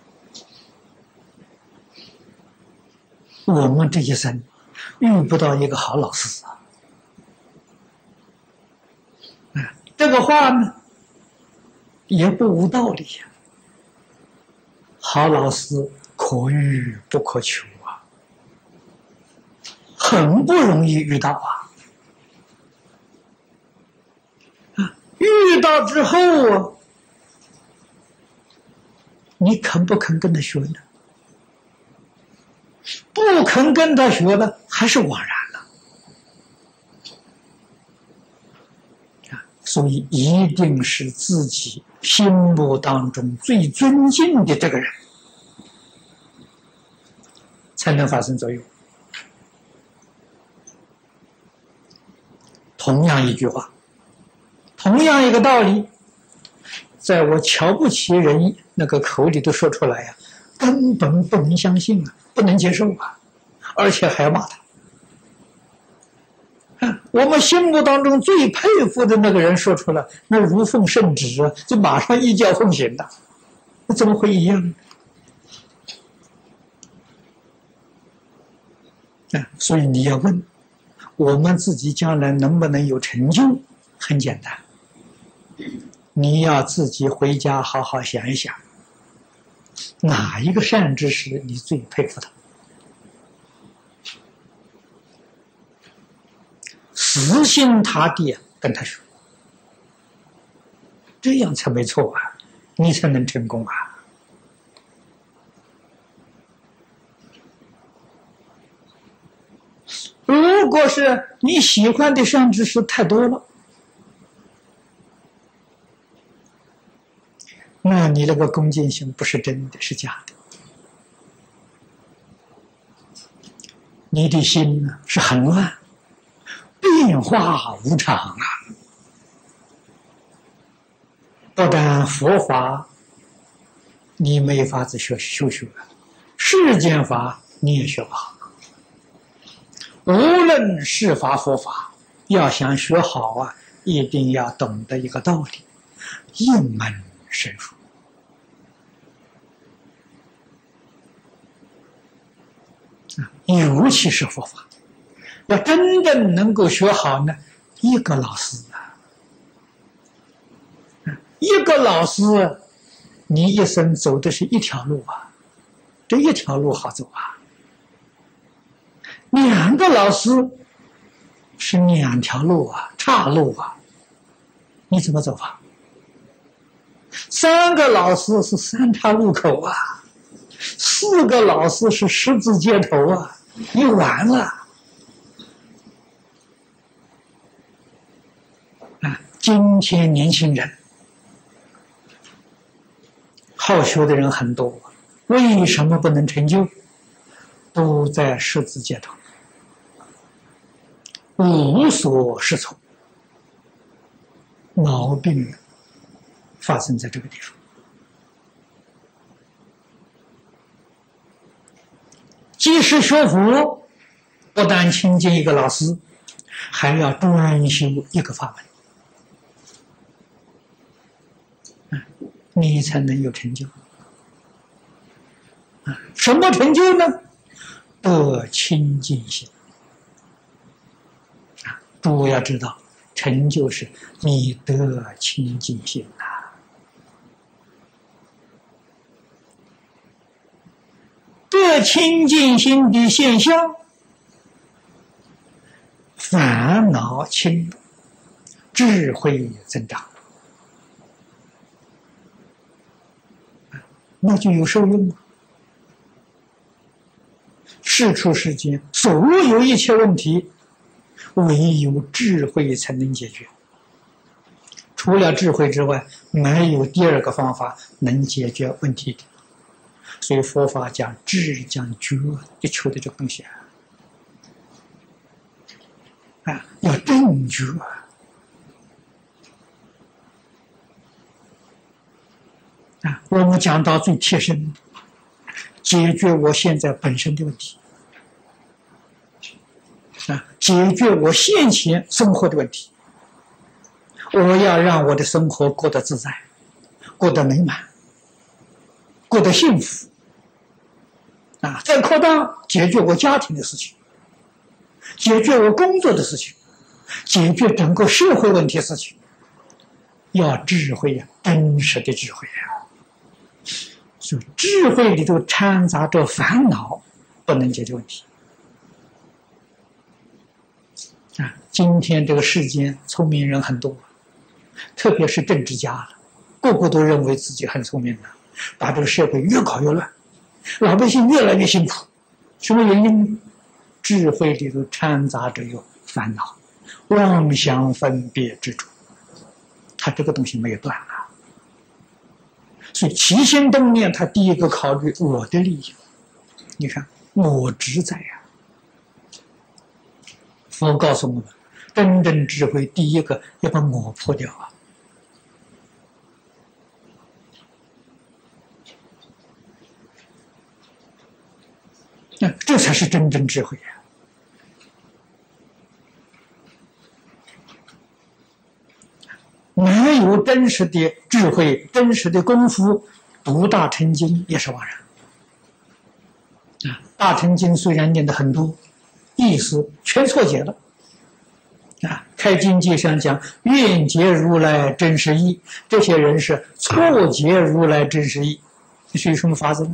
我们这一生遇不到一个好老师啊！啊，这个话呢，也不无道理呀、啊。好老师可遇不可求啊，很不容易遇到啊！啊，遇到之后啊，你肯不肯跟他学呢？不肯跟他学了，还是枉然了啊！所以一定是自己心目当中最尊敬的这个人，才能发生作用。同样一句话，同样一个道理，在我瞧不起人那个口里都说出来呀、啊，根本不能相信啊！不能接受啊，而且还要骂他。啊，我们心目当中最佩服的那个人说出来，那如奉圣旨啊，就马上一教奉行的，那怎么会一样呢？啊，所以你要问，我们自己将来能不能有成就？很简单，你要自己回家好好想一想。哪一个善知识你最佩服他？死心塌地跟他学，这样才没错啊，你才能成功啊！如果是你喜欢的善知识太多了，那你那个恭敬心不是真的，是假的。你的心呢是很乱，变化无常啊！不但佛法你没法子学修学，世间法你也学不好。无论是法佛法，要想学好啊，一定要懂得一个道理：一门深入。尤其是佛法，要真正能够学好呢，一个老师啊，一个老师，你一生走的是一条路啊，这一条路好走啊。两个老师是两条路啊，岔路啊，你怎么走法？三个老师是三岔路口啊，四个老师是十字街头啊，你完了啊！今天年轻人好学的人很多，为什么不能成就？都在十字街头，无所适从，毛病发生在这个地方。即使学佛，不但亲近一个老师，还要专修一个法门，你才能有成就。什么成就呢？得清净心。诸位要知道，成就是你得清净心啊。得清净心的现象，烦恼轻，智慧增长，那就有受用了。世出世间，所有一切问题，唯有智慧才能解决。除了智慧之外，没有第二个方法能解决问题的。所以佛法讲智讲觉，就求的这个东西啊，啊，要正觉啊。我们讲到最贴身，解决我现在本身的问题啊，解决我现前生活的问题。我要让我的生活过得自在，过得美满，过得幸福啊！再扩大，解决我家庭的事情，解决我工作的事情，解决整个社会问题的事情。要智慧呀、啊，真实的智慧呀、啊！所以智慧里头掺杂着烦恼，不能解决问题啊！今天这个世间聪明人很多，特别是政治家了，个个都认为自己很聪明了，把这个社会越搞越乱，老百姓越来越辛苦。什么原因？智慧里头掺杂着有烦恼、妄想分别执着，他这个东西没有断啊。所以起心动念，他第一个考虑我的利益。你看，我执在呀、啊。佛告诉我们，真正智慧第一个要把我破掉啊。那这才是真正智慧啊！没有真实的智慧、真实的功夫，读大乘经也是枉然。啊，大乘经虽然念得很多，意思全错解了。啊，开经记上讲“愿解如来真实义”，这些人是错解如来真实义，这是有什么法子呢？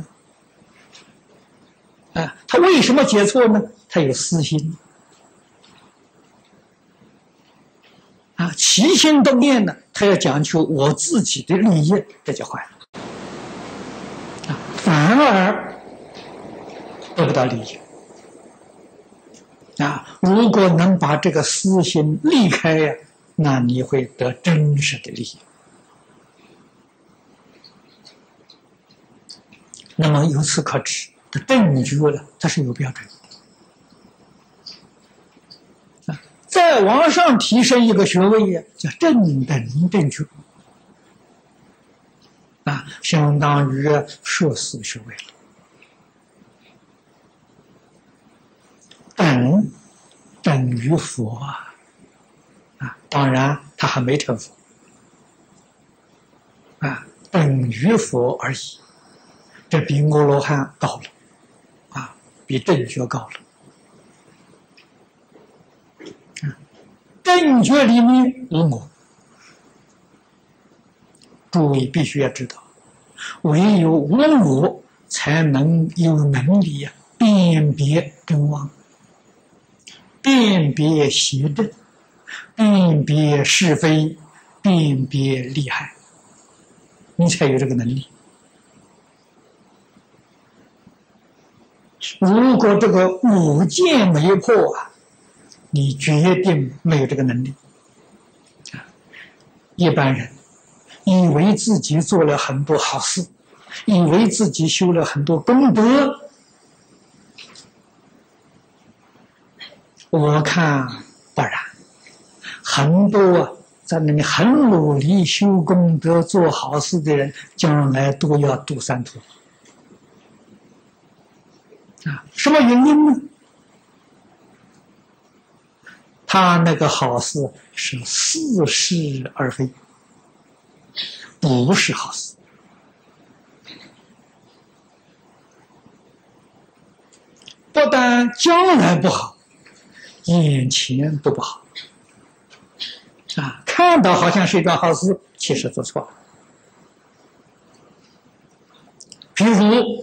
啊，他为什么解错呢？他有私心啊，起心动念呢，他要讲求我自己的利益，这就坏了啊，反而得不到利益啊。如果能把这个私心离开呀，那你会得真实的利益。那么由此可知，他正觉了，它是有标准的啊。再往上提升一个学位呀，叫正等正觉啊，相当于硕士学位了。等等于佛啊！啊，当然他还没成佛啊，等于佛而已。这比阿罗汉高了啊，比正觉高了。啊，正觉里面无我。诸位必须要知道，唯有无我，才能有能力啊，辨别真妄，辨别邪正，辨别是非，辨别利害，你才有这个能力。如果这个五戒没破啊，你决定没有这个能力。一般人以为自己做了很多好事，以为自己修了很多功德，我看不然。很多在那里很努力修功德、做好事的人，将来都要度三途。啊，什么原因呢？他那个好事是似是而非，不是好事。不但将来不好，眼前都不好。啊，看到好像是一桩好事，其实做错了。比如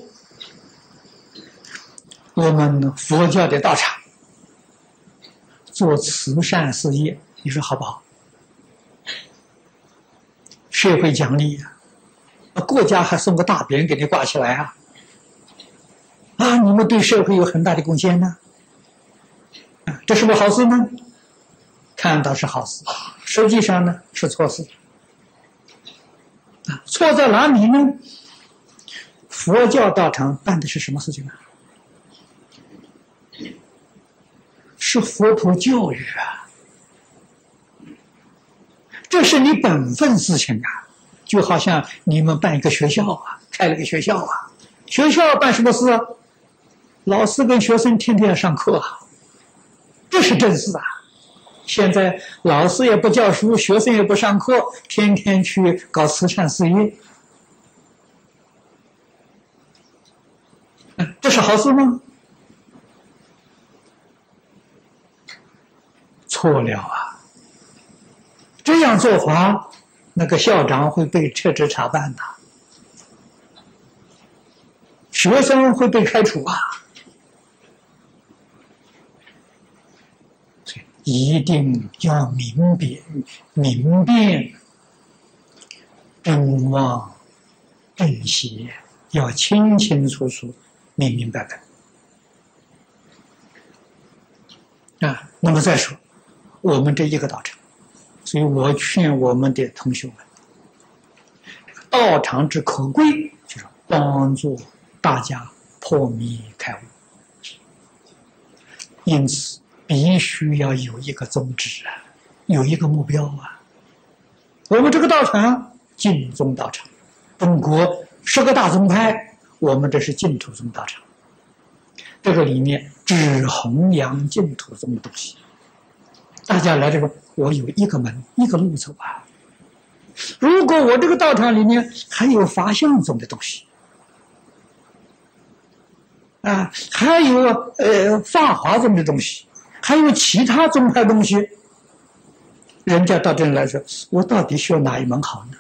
我们佛教的道场做慈善事业，你说好不好？社会奖励啊，国家还送个大匾给你挂起来啊！啊，你们对社会有很大的贡献呢。啊，这是不是好事呢？看到是好事，实际上呢是错事。啊，错在哪里呢？佛教道场办的是什么事情啊？是佛陀教育啊，这是你本分事情啊。就好像你们办一个学校啊，开了个学校啊，学校办什么事啊？老师跟学生天天要上课啊，这是正事啊。现在老师也不教书，学生也不上课，天天去搞慈善事业，这是好事吗？错了啊！这样做法，那个校长会被撤职查办的，学生会被开除啊！所以一定要明辨、明辨真妄、正邪，要清清楚楚、明明白白啊！那么再说。我们这一个道场，所以我劝我们的同学们，道场之可贵，就是帮助大家破迷开悟。因此，必须要有一个宗旨啊，有一个目标啊。我们这个道场，净宗道场，中国十个大宗派，我们这是净土宗道场。这个里面只弘扬净土宗的东西。大家来这个，我有一个门，一个路走啊。如果我这个道场里面还有法相宗的东西，啊，还有呃法华宗的东西，还有其他宗派东西，人家到这里来说，我到底学哪一门好呢？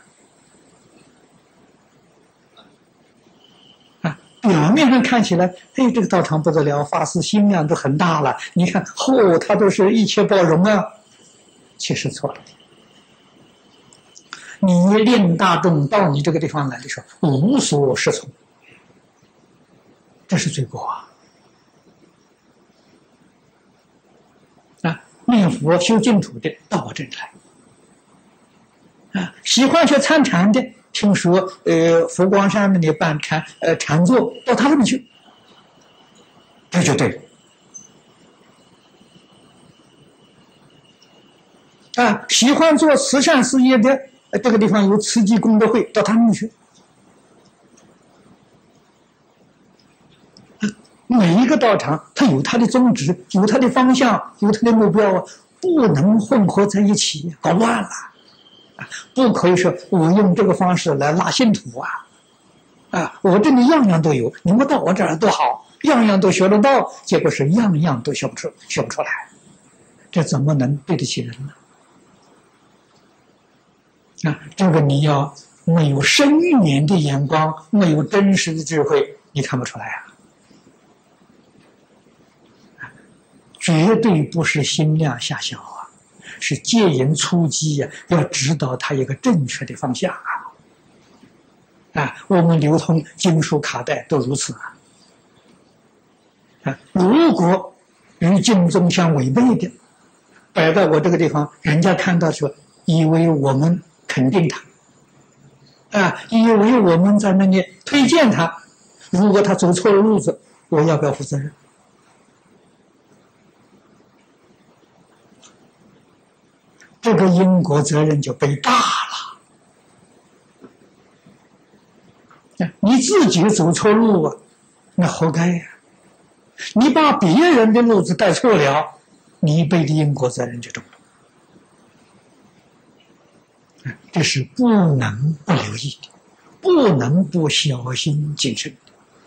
啊，表面上看起来，哎，这个道场不得了，法师心量都很大了。你看，哦，他都是一切包容啊。其实错了。你令大众到你这个地方来的时候，无所适从，这是罪过啊！啊，念佛修净土的到我这里来，啊，喜欢学参禅的，听说呃佛光山那里办禅呃禅坐，到他那边去，这就对了。啊，喜欢做慈善事业的，这个地方有慈济功德会，到他们去， 一个道场，它有它的宗旨，有它的方向，有它的目标啊，不能混合在一起，搞乱了。不可以说我用这个方式来拉信徒啊！啊，我这里样样都有，你们到我这儿多好，样样都学得到，结果是样样都学不出，学不出来，这怎么能对得起人呢？啊，这个你要没有深远的眼光，没有真实的智慧，你看不出来啊！绝对不是心量狭小啊，是戒淫粗击啊，要指导他一个正确的方向啊！啊，我们流通经书卡带都如此啊！啊，如果与经宗相违背的，摆在我这个地方，人家看到说，以为我们肯定他，啊，以为我们在那里推荐他，如果他走错了路子，我要不要负责任？这个因果责任就背大了。你自己走错路啊，那活该呀！你把别人的路子带错了，你背的因果责任就重了。这是不能不留意的，不能不小心谨慎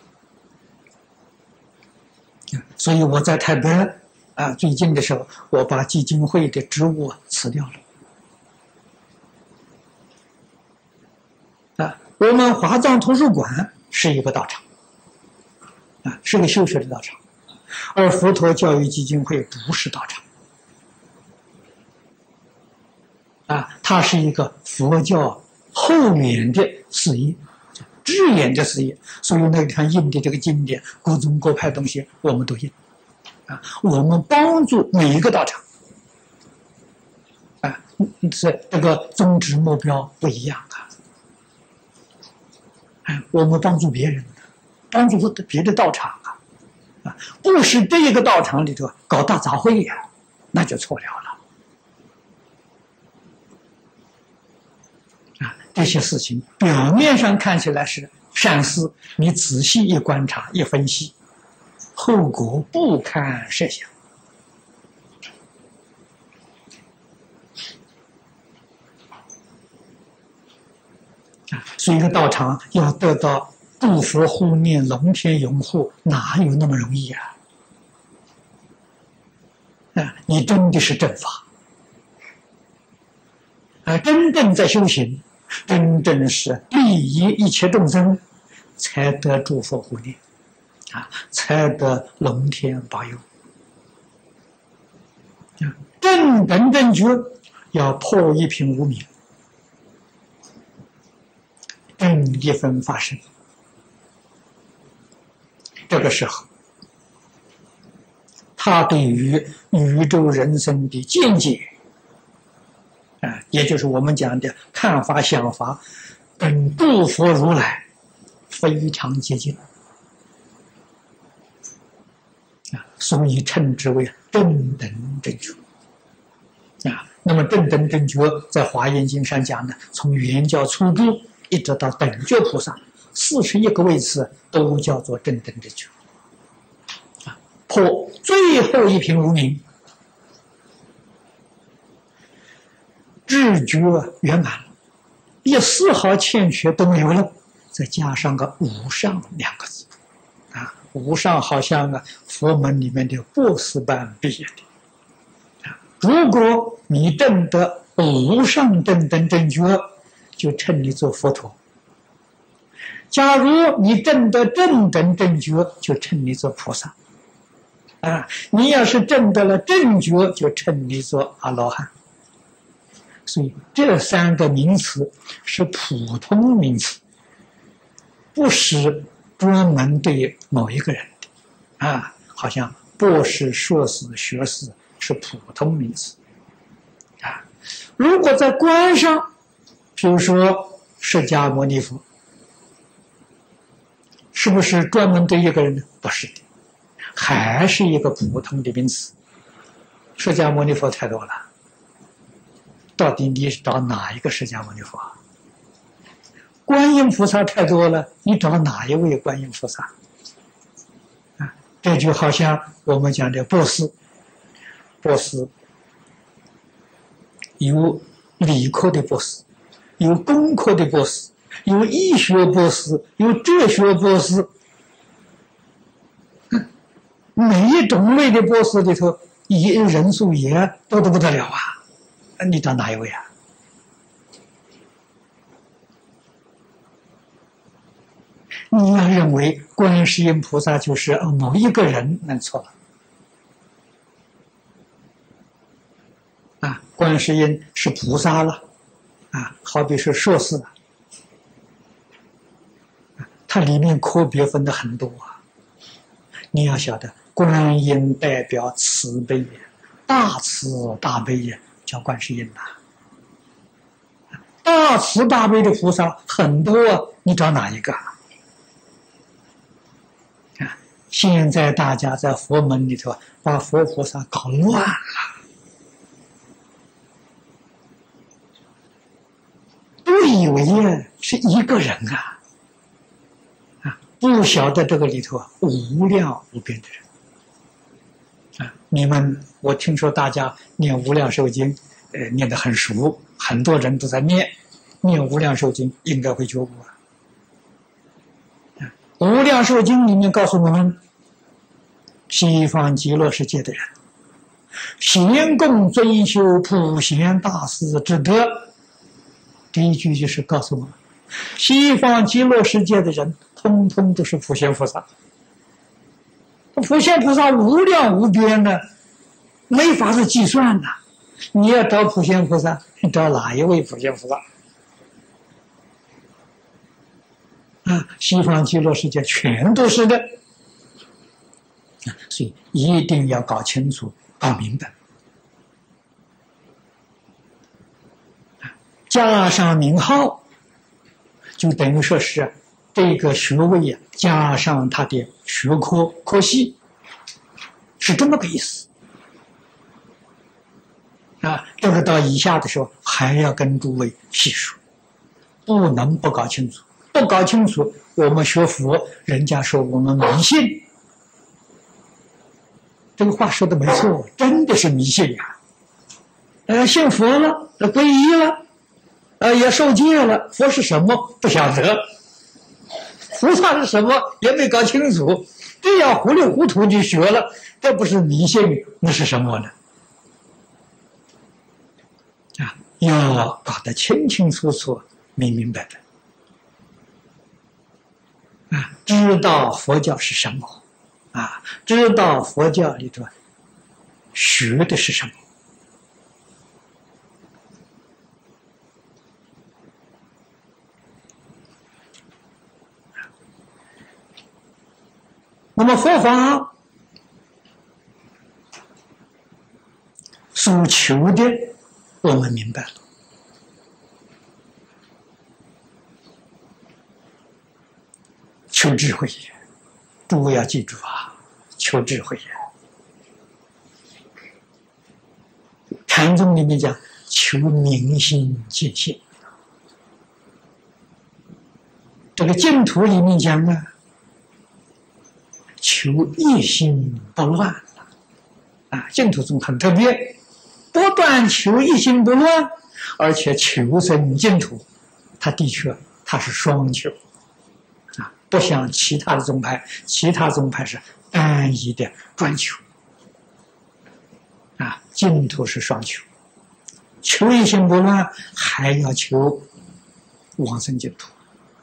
的。所以我在台北啊，最近的时候，我把基金会的职务辞掉了。啊，我们华藏图书馆是一个道场，啊，是个修学的道场，而佛陀教育基金会不是道场。啊，它是一个佛教后面的事业，支援的事业，所以那个地方印的这个经典，各宗各派东西我们都印。啊，我们帮助每一个道场，啊，是这个宗旨目标不一样啊。哎，我们帮助别人，帮助别的道场啊，啊，不是这个道场里头搞大杂烩呀、啊，那就错了了。啊，这些事情表面上看起来是善事，你仔细一观察一分析，后果不堪设想。啊，所以一个道场要得到诸佛护念、龙天拥护，哪有那么容易啊？啊，你真的是正法，啊，真正在修行，真正是利益一切众生，才得诸佛护念，啊，才得龙天保佑。啊，正等正觉要破一品无明，正一分发生。这个时候，他对于宇宙人生的见解，啊，也就是我们讲的看法、想法，跟诸佛如来非常接近，啊，所以称之为正等正觉。啊，那么正等正觉在华严经上讲的，从原教初住一直到等觉菩萨，四十一个位次都叫做正等正觉。啊，破最后一品无明，智觉圆满了，一丝毫欠缺都没有了，再加上个无上两个字，啊，无上好像啊佛门里面的博士班毕业的。如果你证得无上正等正觉，就称你做佛陀；假如你证得正等正觉，就称你做菩萨。啊，你要是证得了正觉，就称你做阿罗汉。所以这三个名词是普通名词，不是专门对某一个人的。啊，好像博士、硕士、学士是普通名词。啊，如果在观上，比如说释迦牟尼佛，是不是专门对一个人呢？不是的，还是一个普通的名词。释迦牟尼佛太多了，到底你找哪一个释迦牟尼佛？观音菩萨太多了，你找哪一位观音菩萨？啊， 这就好像我们讲的博士，博士有理科的博士，有工科的博士，有医学博士，有哲学博士，每一种类的博士里头，也人数也多得不得了啊！你找哪一位啊？你要认为观世音菩萨就是某一个人，那错了。啊，观世音是菩萨了，啊，好比是硕士了，它里面科别分的很多啊。你要晓得，观音代表慈悲也，大慈大悲也，叫观世音呐。大慈大悲的菩萨很多啊，你找哪一个？啊，现在大家在佛门里头把佛菩萨搞乱了。都以为是一个人啊，啊，不晓得这个里头啊无量无边的人啊！你们，我听说大家念《无量寿经》，呃，念得很熟，很多人都在念，念《无量寿经》应该会觉悟啊！啊，《无量寿经》里面告诉我们，西方极乐世界的人，贤供尊修普贤大士之德。第一句就是告诉我们，西方极乐世界的人，通通都是普贤菩萨。普贤菩萨无量无边的，没法子计算的。你要找普贤菩萨，你找哪一位普贤菩萨？啊，西方极乐世界全都是的。所以一定要搞清楚、搞明白。加上名号，就等于说是这个学位呀，加上他的学科科系，是这么个意思。啊，这个到以下的时候还要跟诸位细说，不能不搞清楚。不搞清楚，我们学佛，人家说我们迷信，这个话说的没错，真的是迷信呀。呃，信佛了，皈依了。呃，也受戒了，佛是什么不晓得，菩萨是什么也没搞清楚，这样糊里糊涂就学了，这不是迷信，那是什么呢？啊，要搞得清清楚楚、明明白白，啊，知道佛教是什么，啊，知道佛教里头学的是什么。那么佛法所求的，我们明白了。求智慧也，诸位要记住啊，求智慧也。禅宗里面讲，求明心见性。这个净土里面讲呢，求一心不乱啊，净土宗很特别，不但求一心不乱，而且求生净土，它的确它是双求啊，不像其他的宗派，其他宗派是单一的专求啊，净土是双求，求一心不乱，还要求往生净土。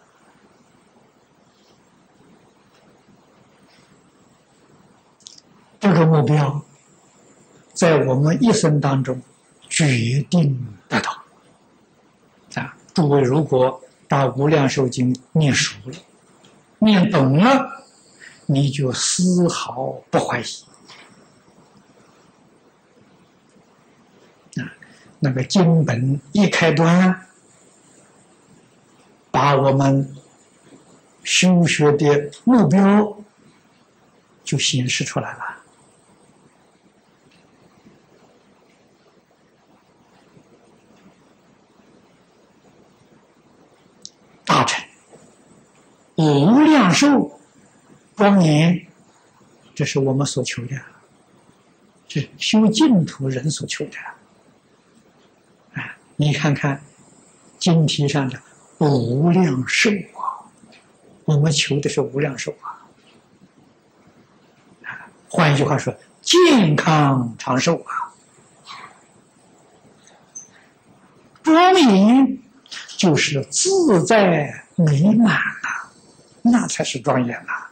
这个目标，在我们一生当中决定得到。啊，诸位如果把《无量寿经》念熟了、念懂了，你就丝毫不怀疑。啊，那个经本一开端，把我们修学的目标就显示出来了。大乘无量寿庄严， 这是我们所求的，是修净土人所求的。啊，你看看经题上的无量寿啊，我们求的是无量寿啊。啊，换一句话说，健康长寿啊。庄严就是自在美满啊，那才是庄严啊。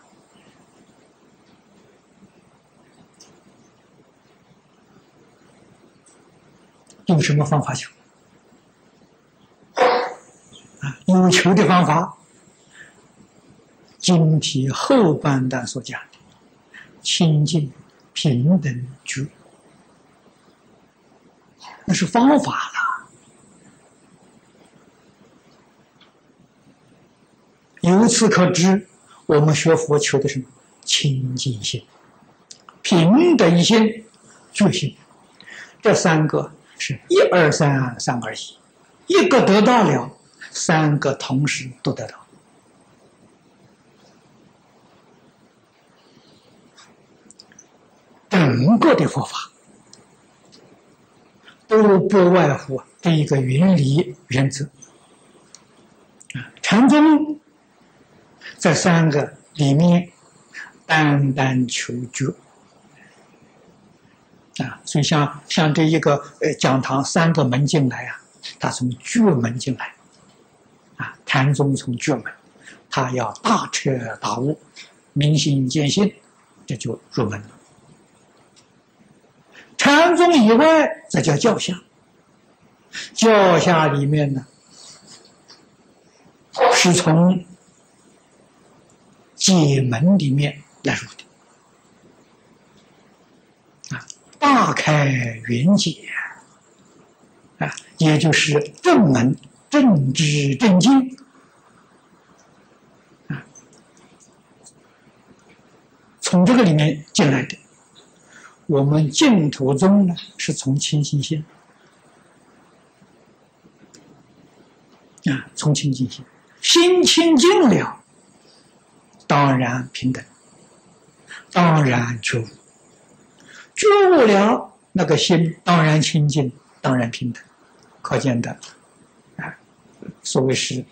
用什么方法求？啊，有求的方法，经题后半段所讲的清净平等觉，那是方法了。由此可知，我们学佛求的什么？清净心、平等心、觉心，这三个是一二三三而已，一个得到了，三个同时都得到。整个的佛法都不外乎这一个原理原则。禅宗这三个里面单单求觉啊，所以像像这一个呃讲堂三个门进来啊，他从觉门进来啊，禅宗从觉门，他要大彻大悟，明心见性，这就入门了。禅宗以外，这叫教下，教下里面呢，是从解门里面来入的，啊，大开圆解，啊，也就是正门正知正经，啊，从这个里面进来的。我们净土宗呢，是从清净心，啊，从清净心，心清净了，当然平等，当然觉悟，觉悟了，那个心当然清净，当然平等，可见的，啊，所谓是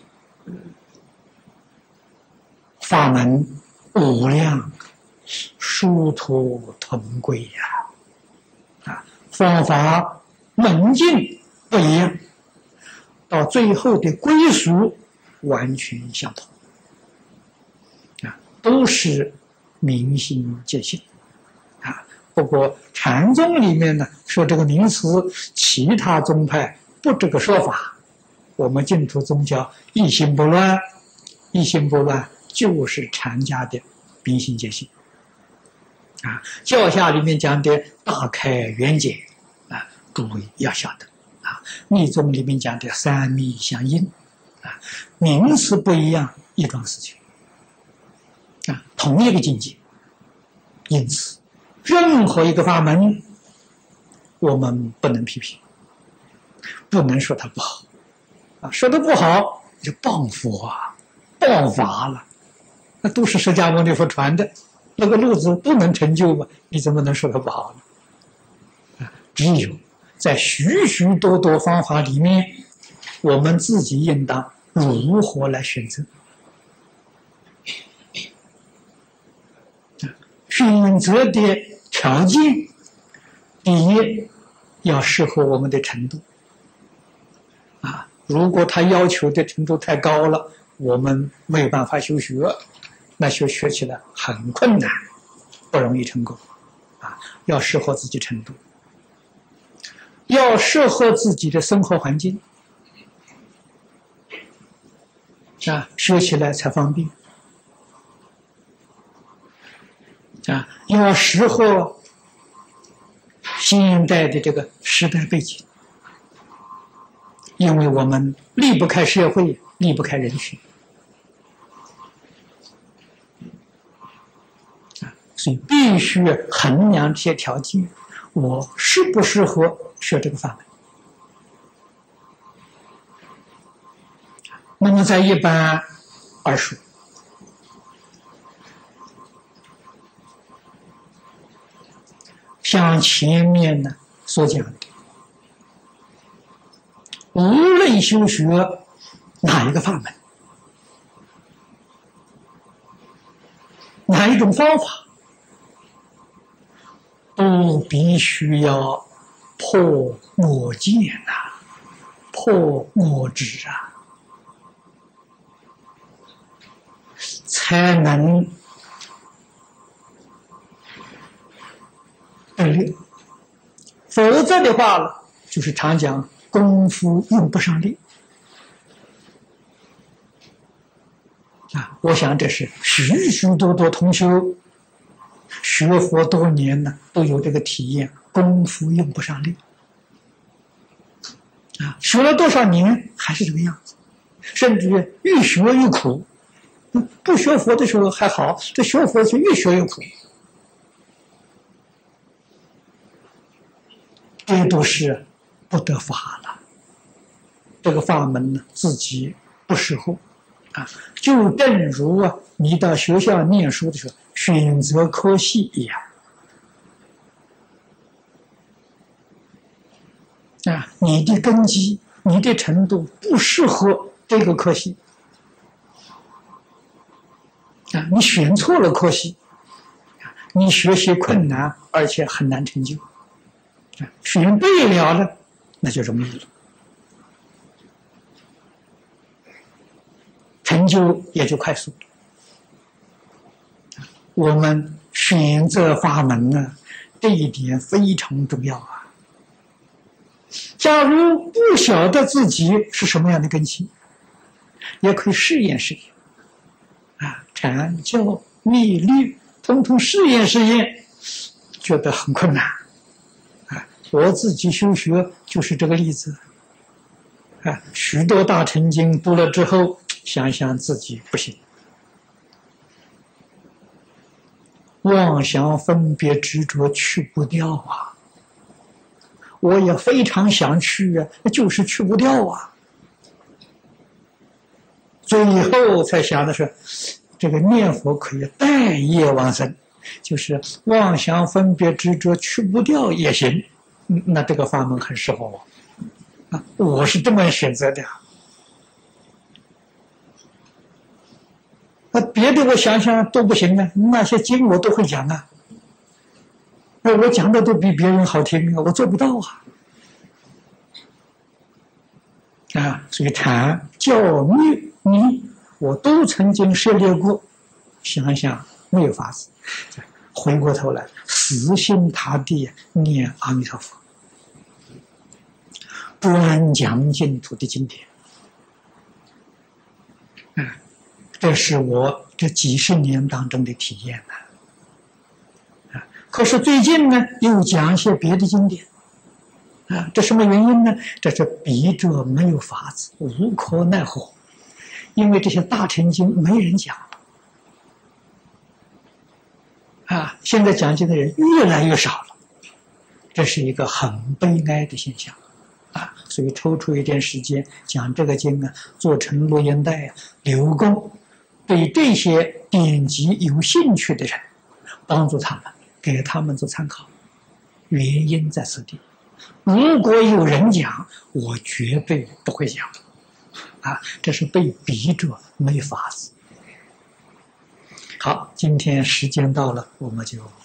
法门无量，殊途同归呀！啊，方法门径不一样，到最后的归属完全相同。啊，都是明心见性。啊，不过禅宗里面呢说这个名词，其他宗派不这个说法。我们净土宗教一心不乱，一心不乱就是禅家的明心见性。啊，教下里面讲的大开圆解，啊，诸位要晓得啊。密宗里面讲的三密相应，啊，名词不一样，一桩事情，啊，同一个境界。因此，任何一个法门，我们不能批评，不能说它不好，啊，说它不好就谤佛啊，谤法了，那都是释迦牟尼佛传的。那个路子不能成就吗？你怎么能说它不好呢？啊，只有在许许多多方法里面，我们自己应当如何来选择？选择的条件，第一要适合我们的程度。啊，如果他要求的程度太高了，我们没有办法修学。那学学起来很困难，不容易成功，啊，要适合自己程度，要适合自己的生活环境，啊，学起来才方便，啊，要适合现代的这个时代背景，因为我们离不开社会，离不开人群。所以必须衡量这些条件，我适不适合学这个法门。那么在一般而说， 前面呢所讲的，无论修学哪一个法门，哪一种方法，都必须要破我见呐、啊，破我执啊，才能得力。否则的话了，就是常讲功夫用不上力啊。我想这是许许多多同修学佛多年呢，都有这个体验，功夫用不上力啊。学了多少年还是这个样子，甚至越学越苦。不学佛的时候还好，这学佛就越学越苦。这都是不得法了，这个法门呢，自己不适合啊。就正如啊，你到学校念书的时候选择科系一样啊，你的根基、你的程度不适合这个科系啊，你选错了科系，你学习困难，而且很难成就。选对了呢，那就容易了，成就也就快速。我们选择法门呢，这一点非常重要啊。假如不晓得自己是什么样的根基，也可以试验试验啊，禅教、密律，统统试验试验，觉得很困难。我自己修学就是这个例子啊，许多大乘经读了之后，想想自己不行，妄想分别执着去不掉啊，我也非常想去啊，就是去不掉啊。最后才想的是，这个念佛可以带业往生，就是妄想分别执着去不掉也行。那这个法门很适合我啊，我是这么选择的。那别的我想想都不行啊，那些经我都会讲啊，那我讲的都比别人好听啊，我做不到啊。啊，所以禅、教、密、密，我都曾经涉猎过，想想没有法子，回过头来死心塌地念阿弥陀佛，专讲净土的经典。啊，这是我这几十年当中的体验呢。啊，可是最近呢，又讲一些别的经典。啊，这什么原因呢？这是笔者没有法子，无可奈何，因为这些大乘经没人讲。啊，现在讲经的人越来越少了，这是一个很悲哀的现象。啊，所以抽出一点时间讲这个经啊，做成录音带啊，留供对这些典籍有兴趣的人，帮助他们，给他们做参考。原因在此地。如果有人讲，我绝对不会讲。啊，这是被逼着没法子。好，今天时间到了，我们就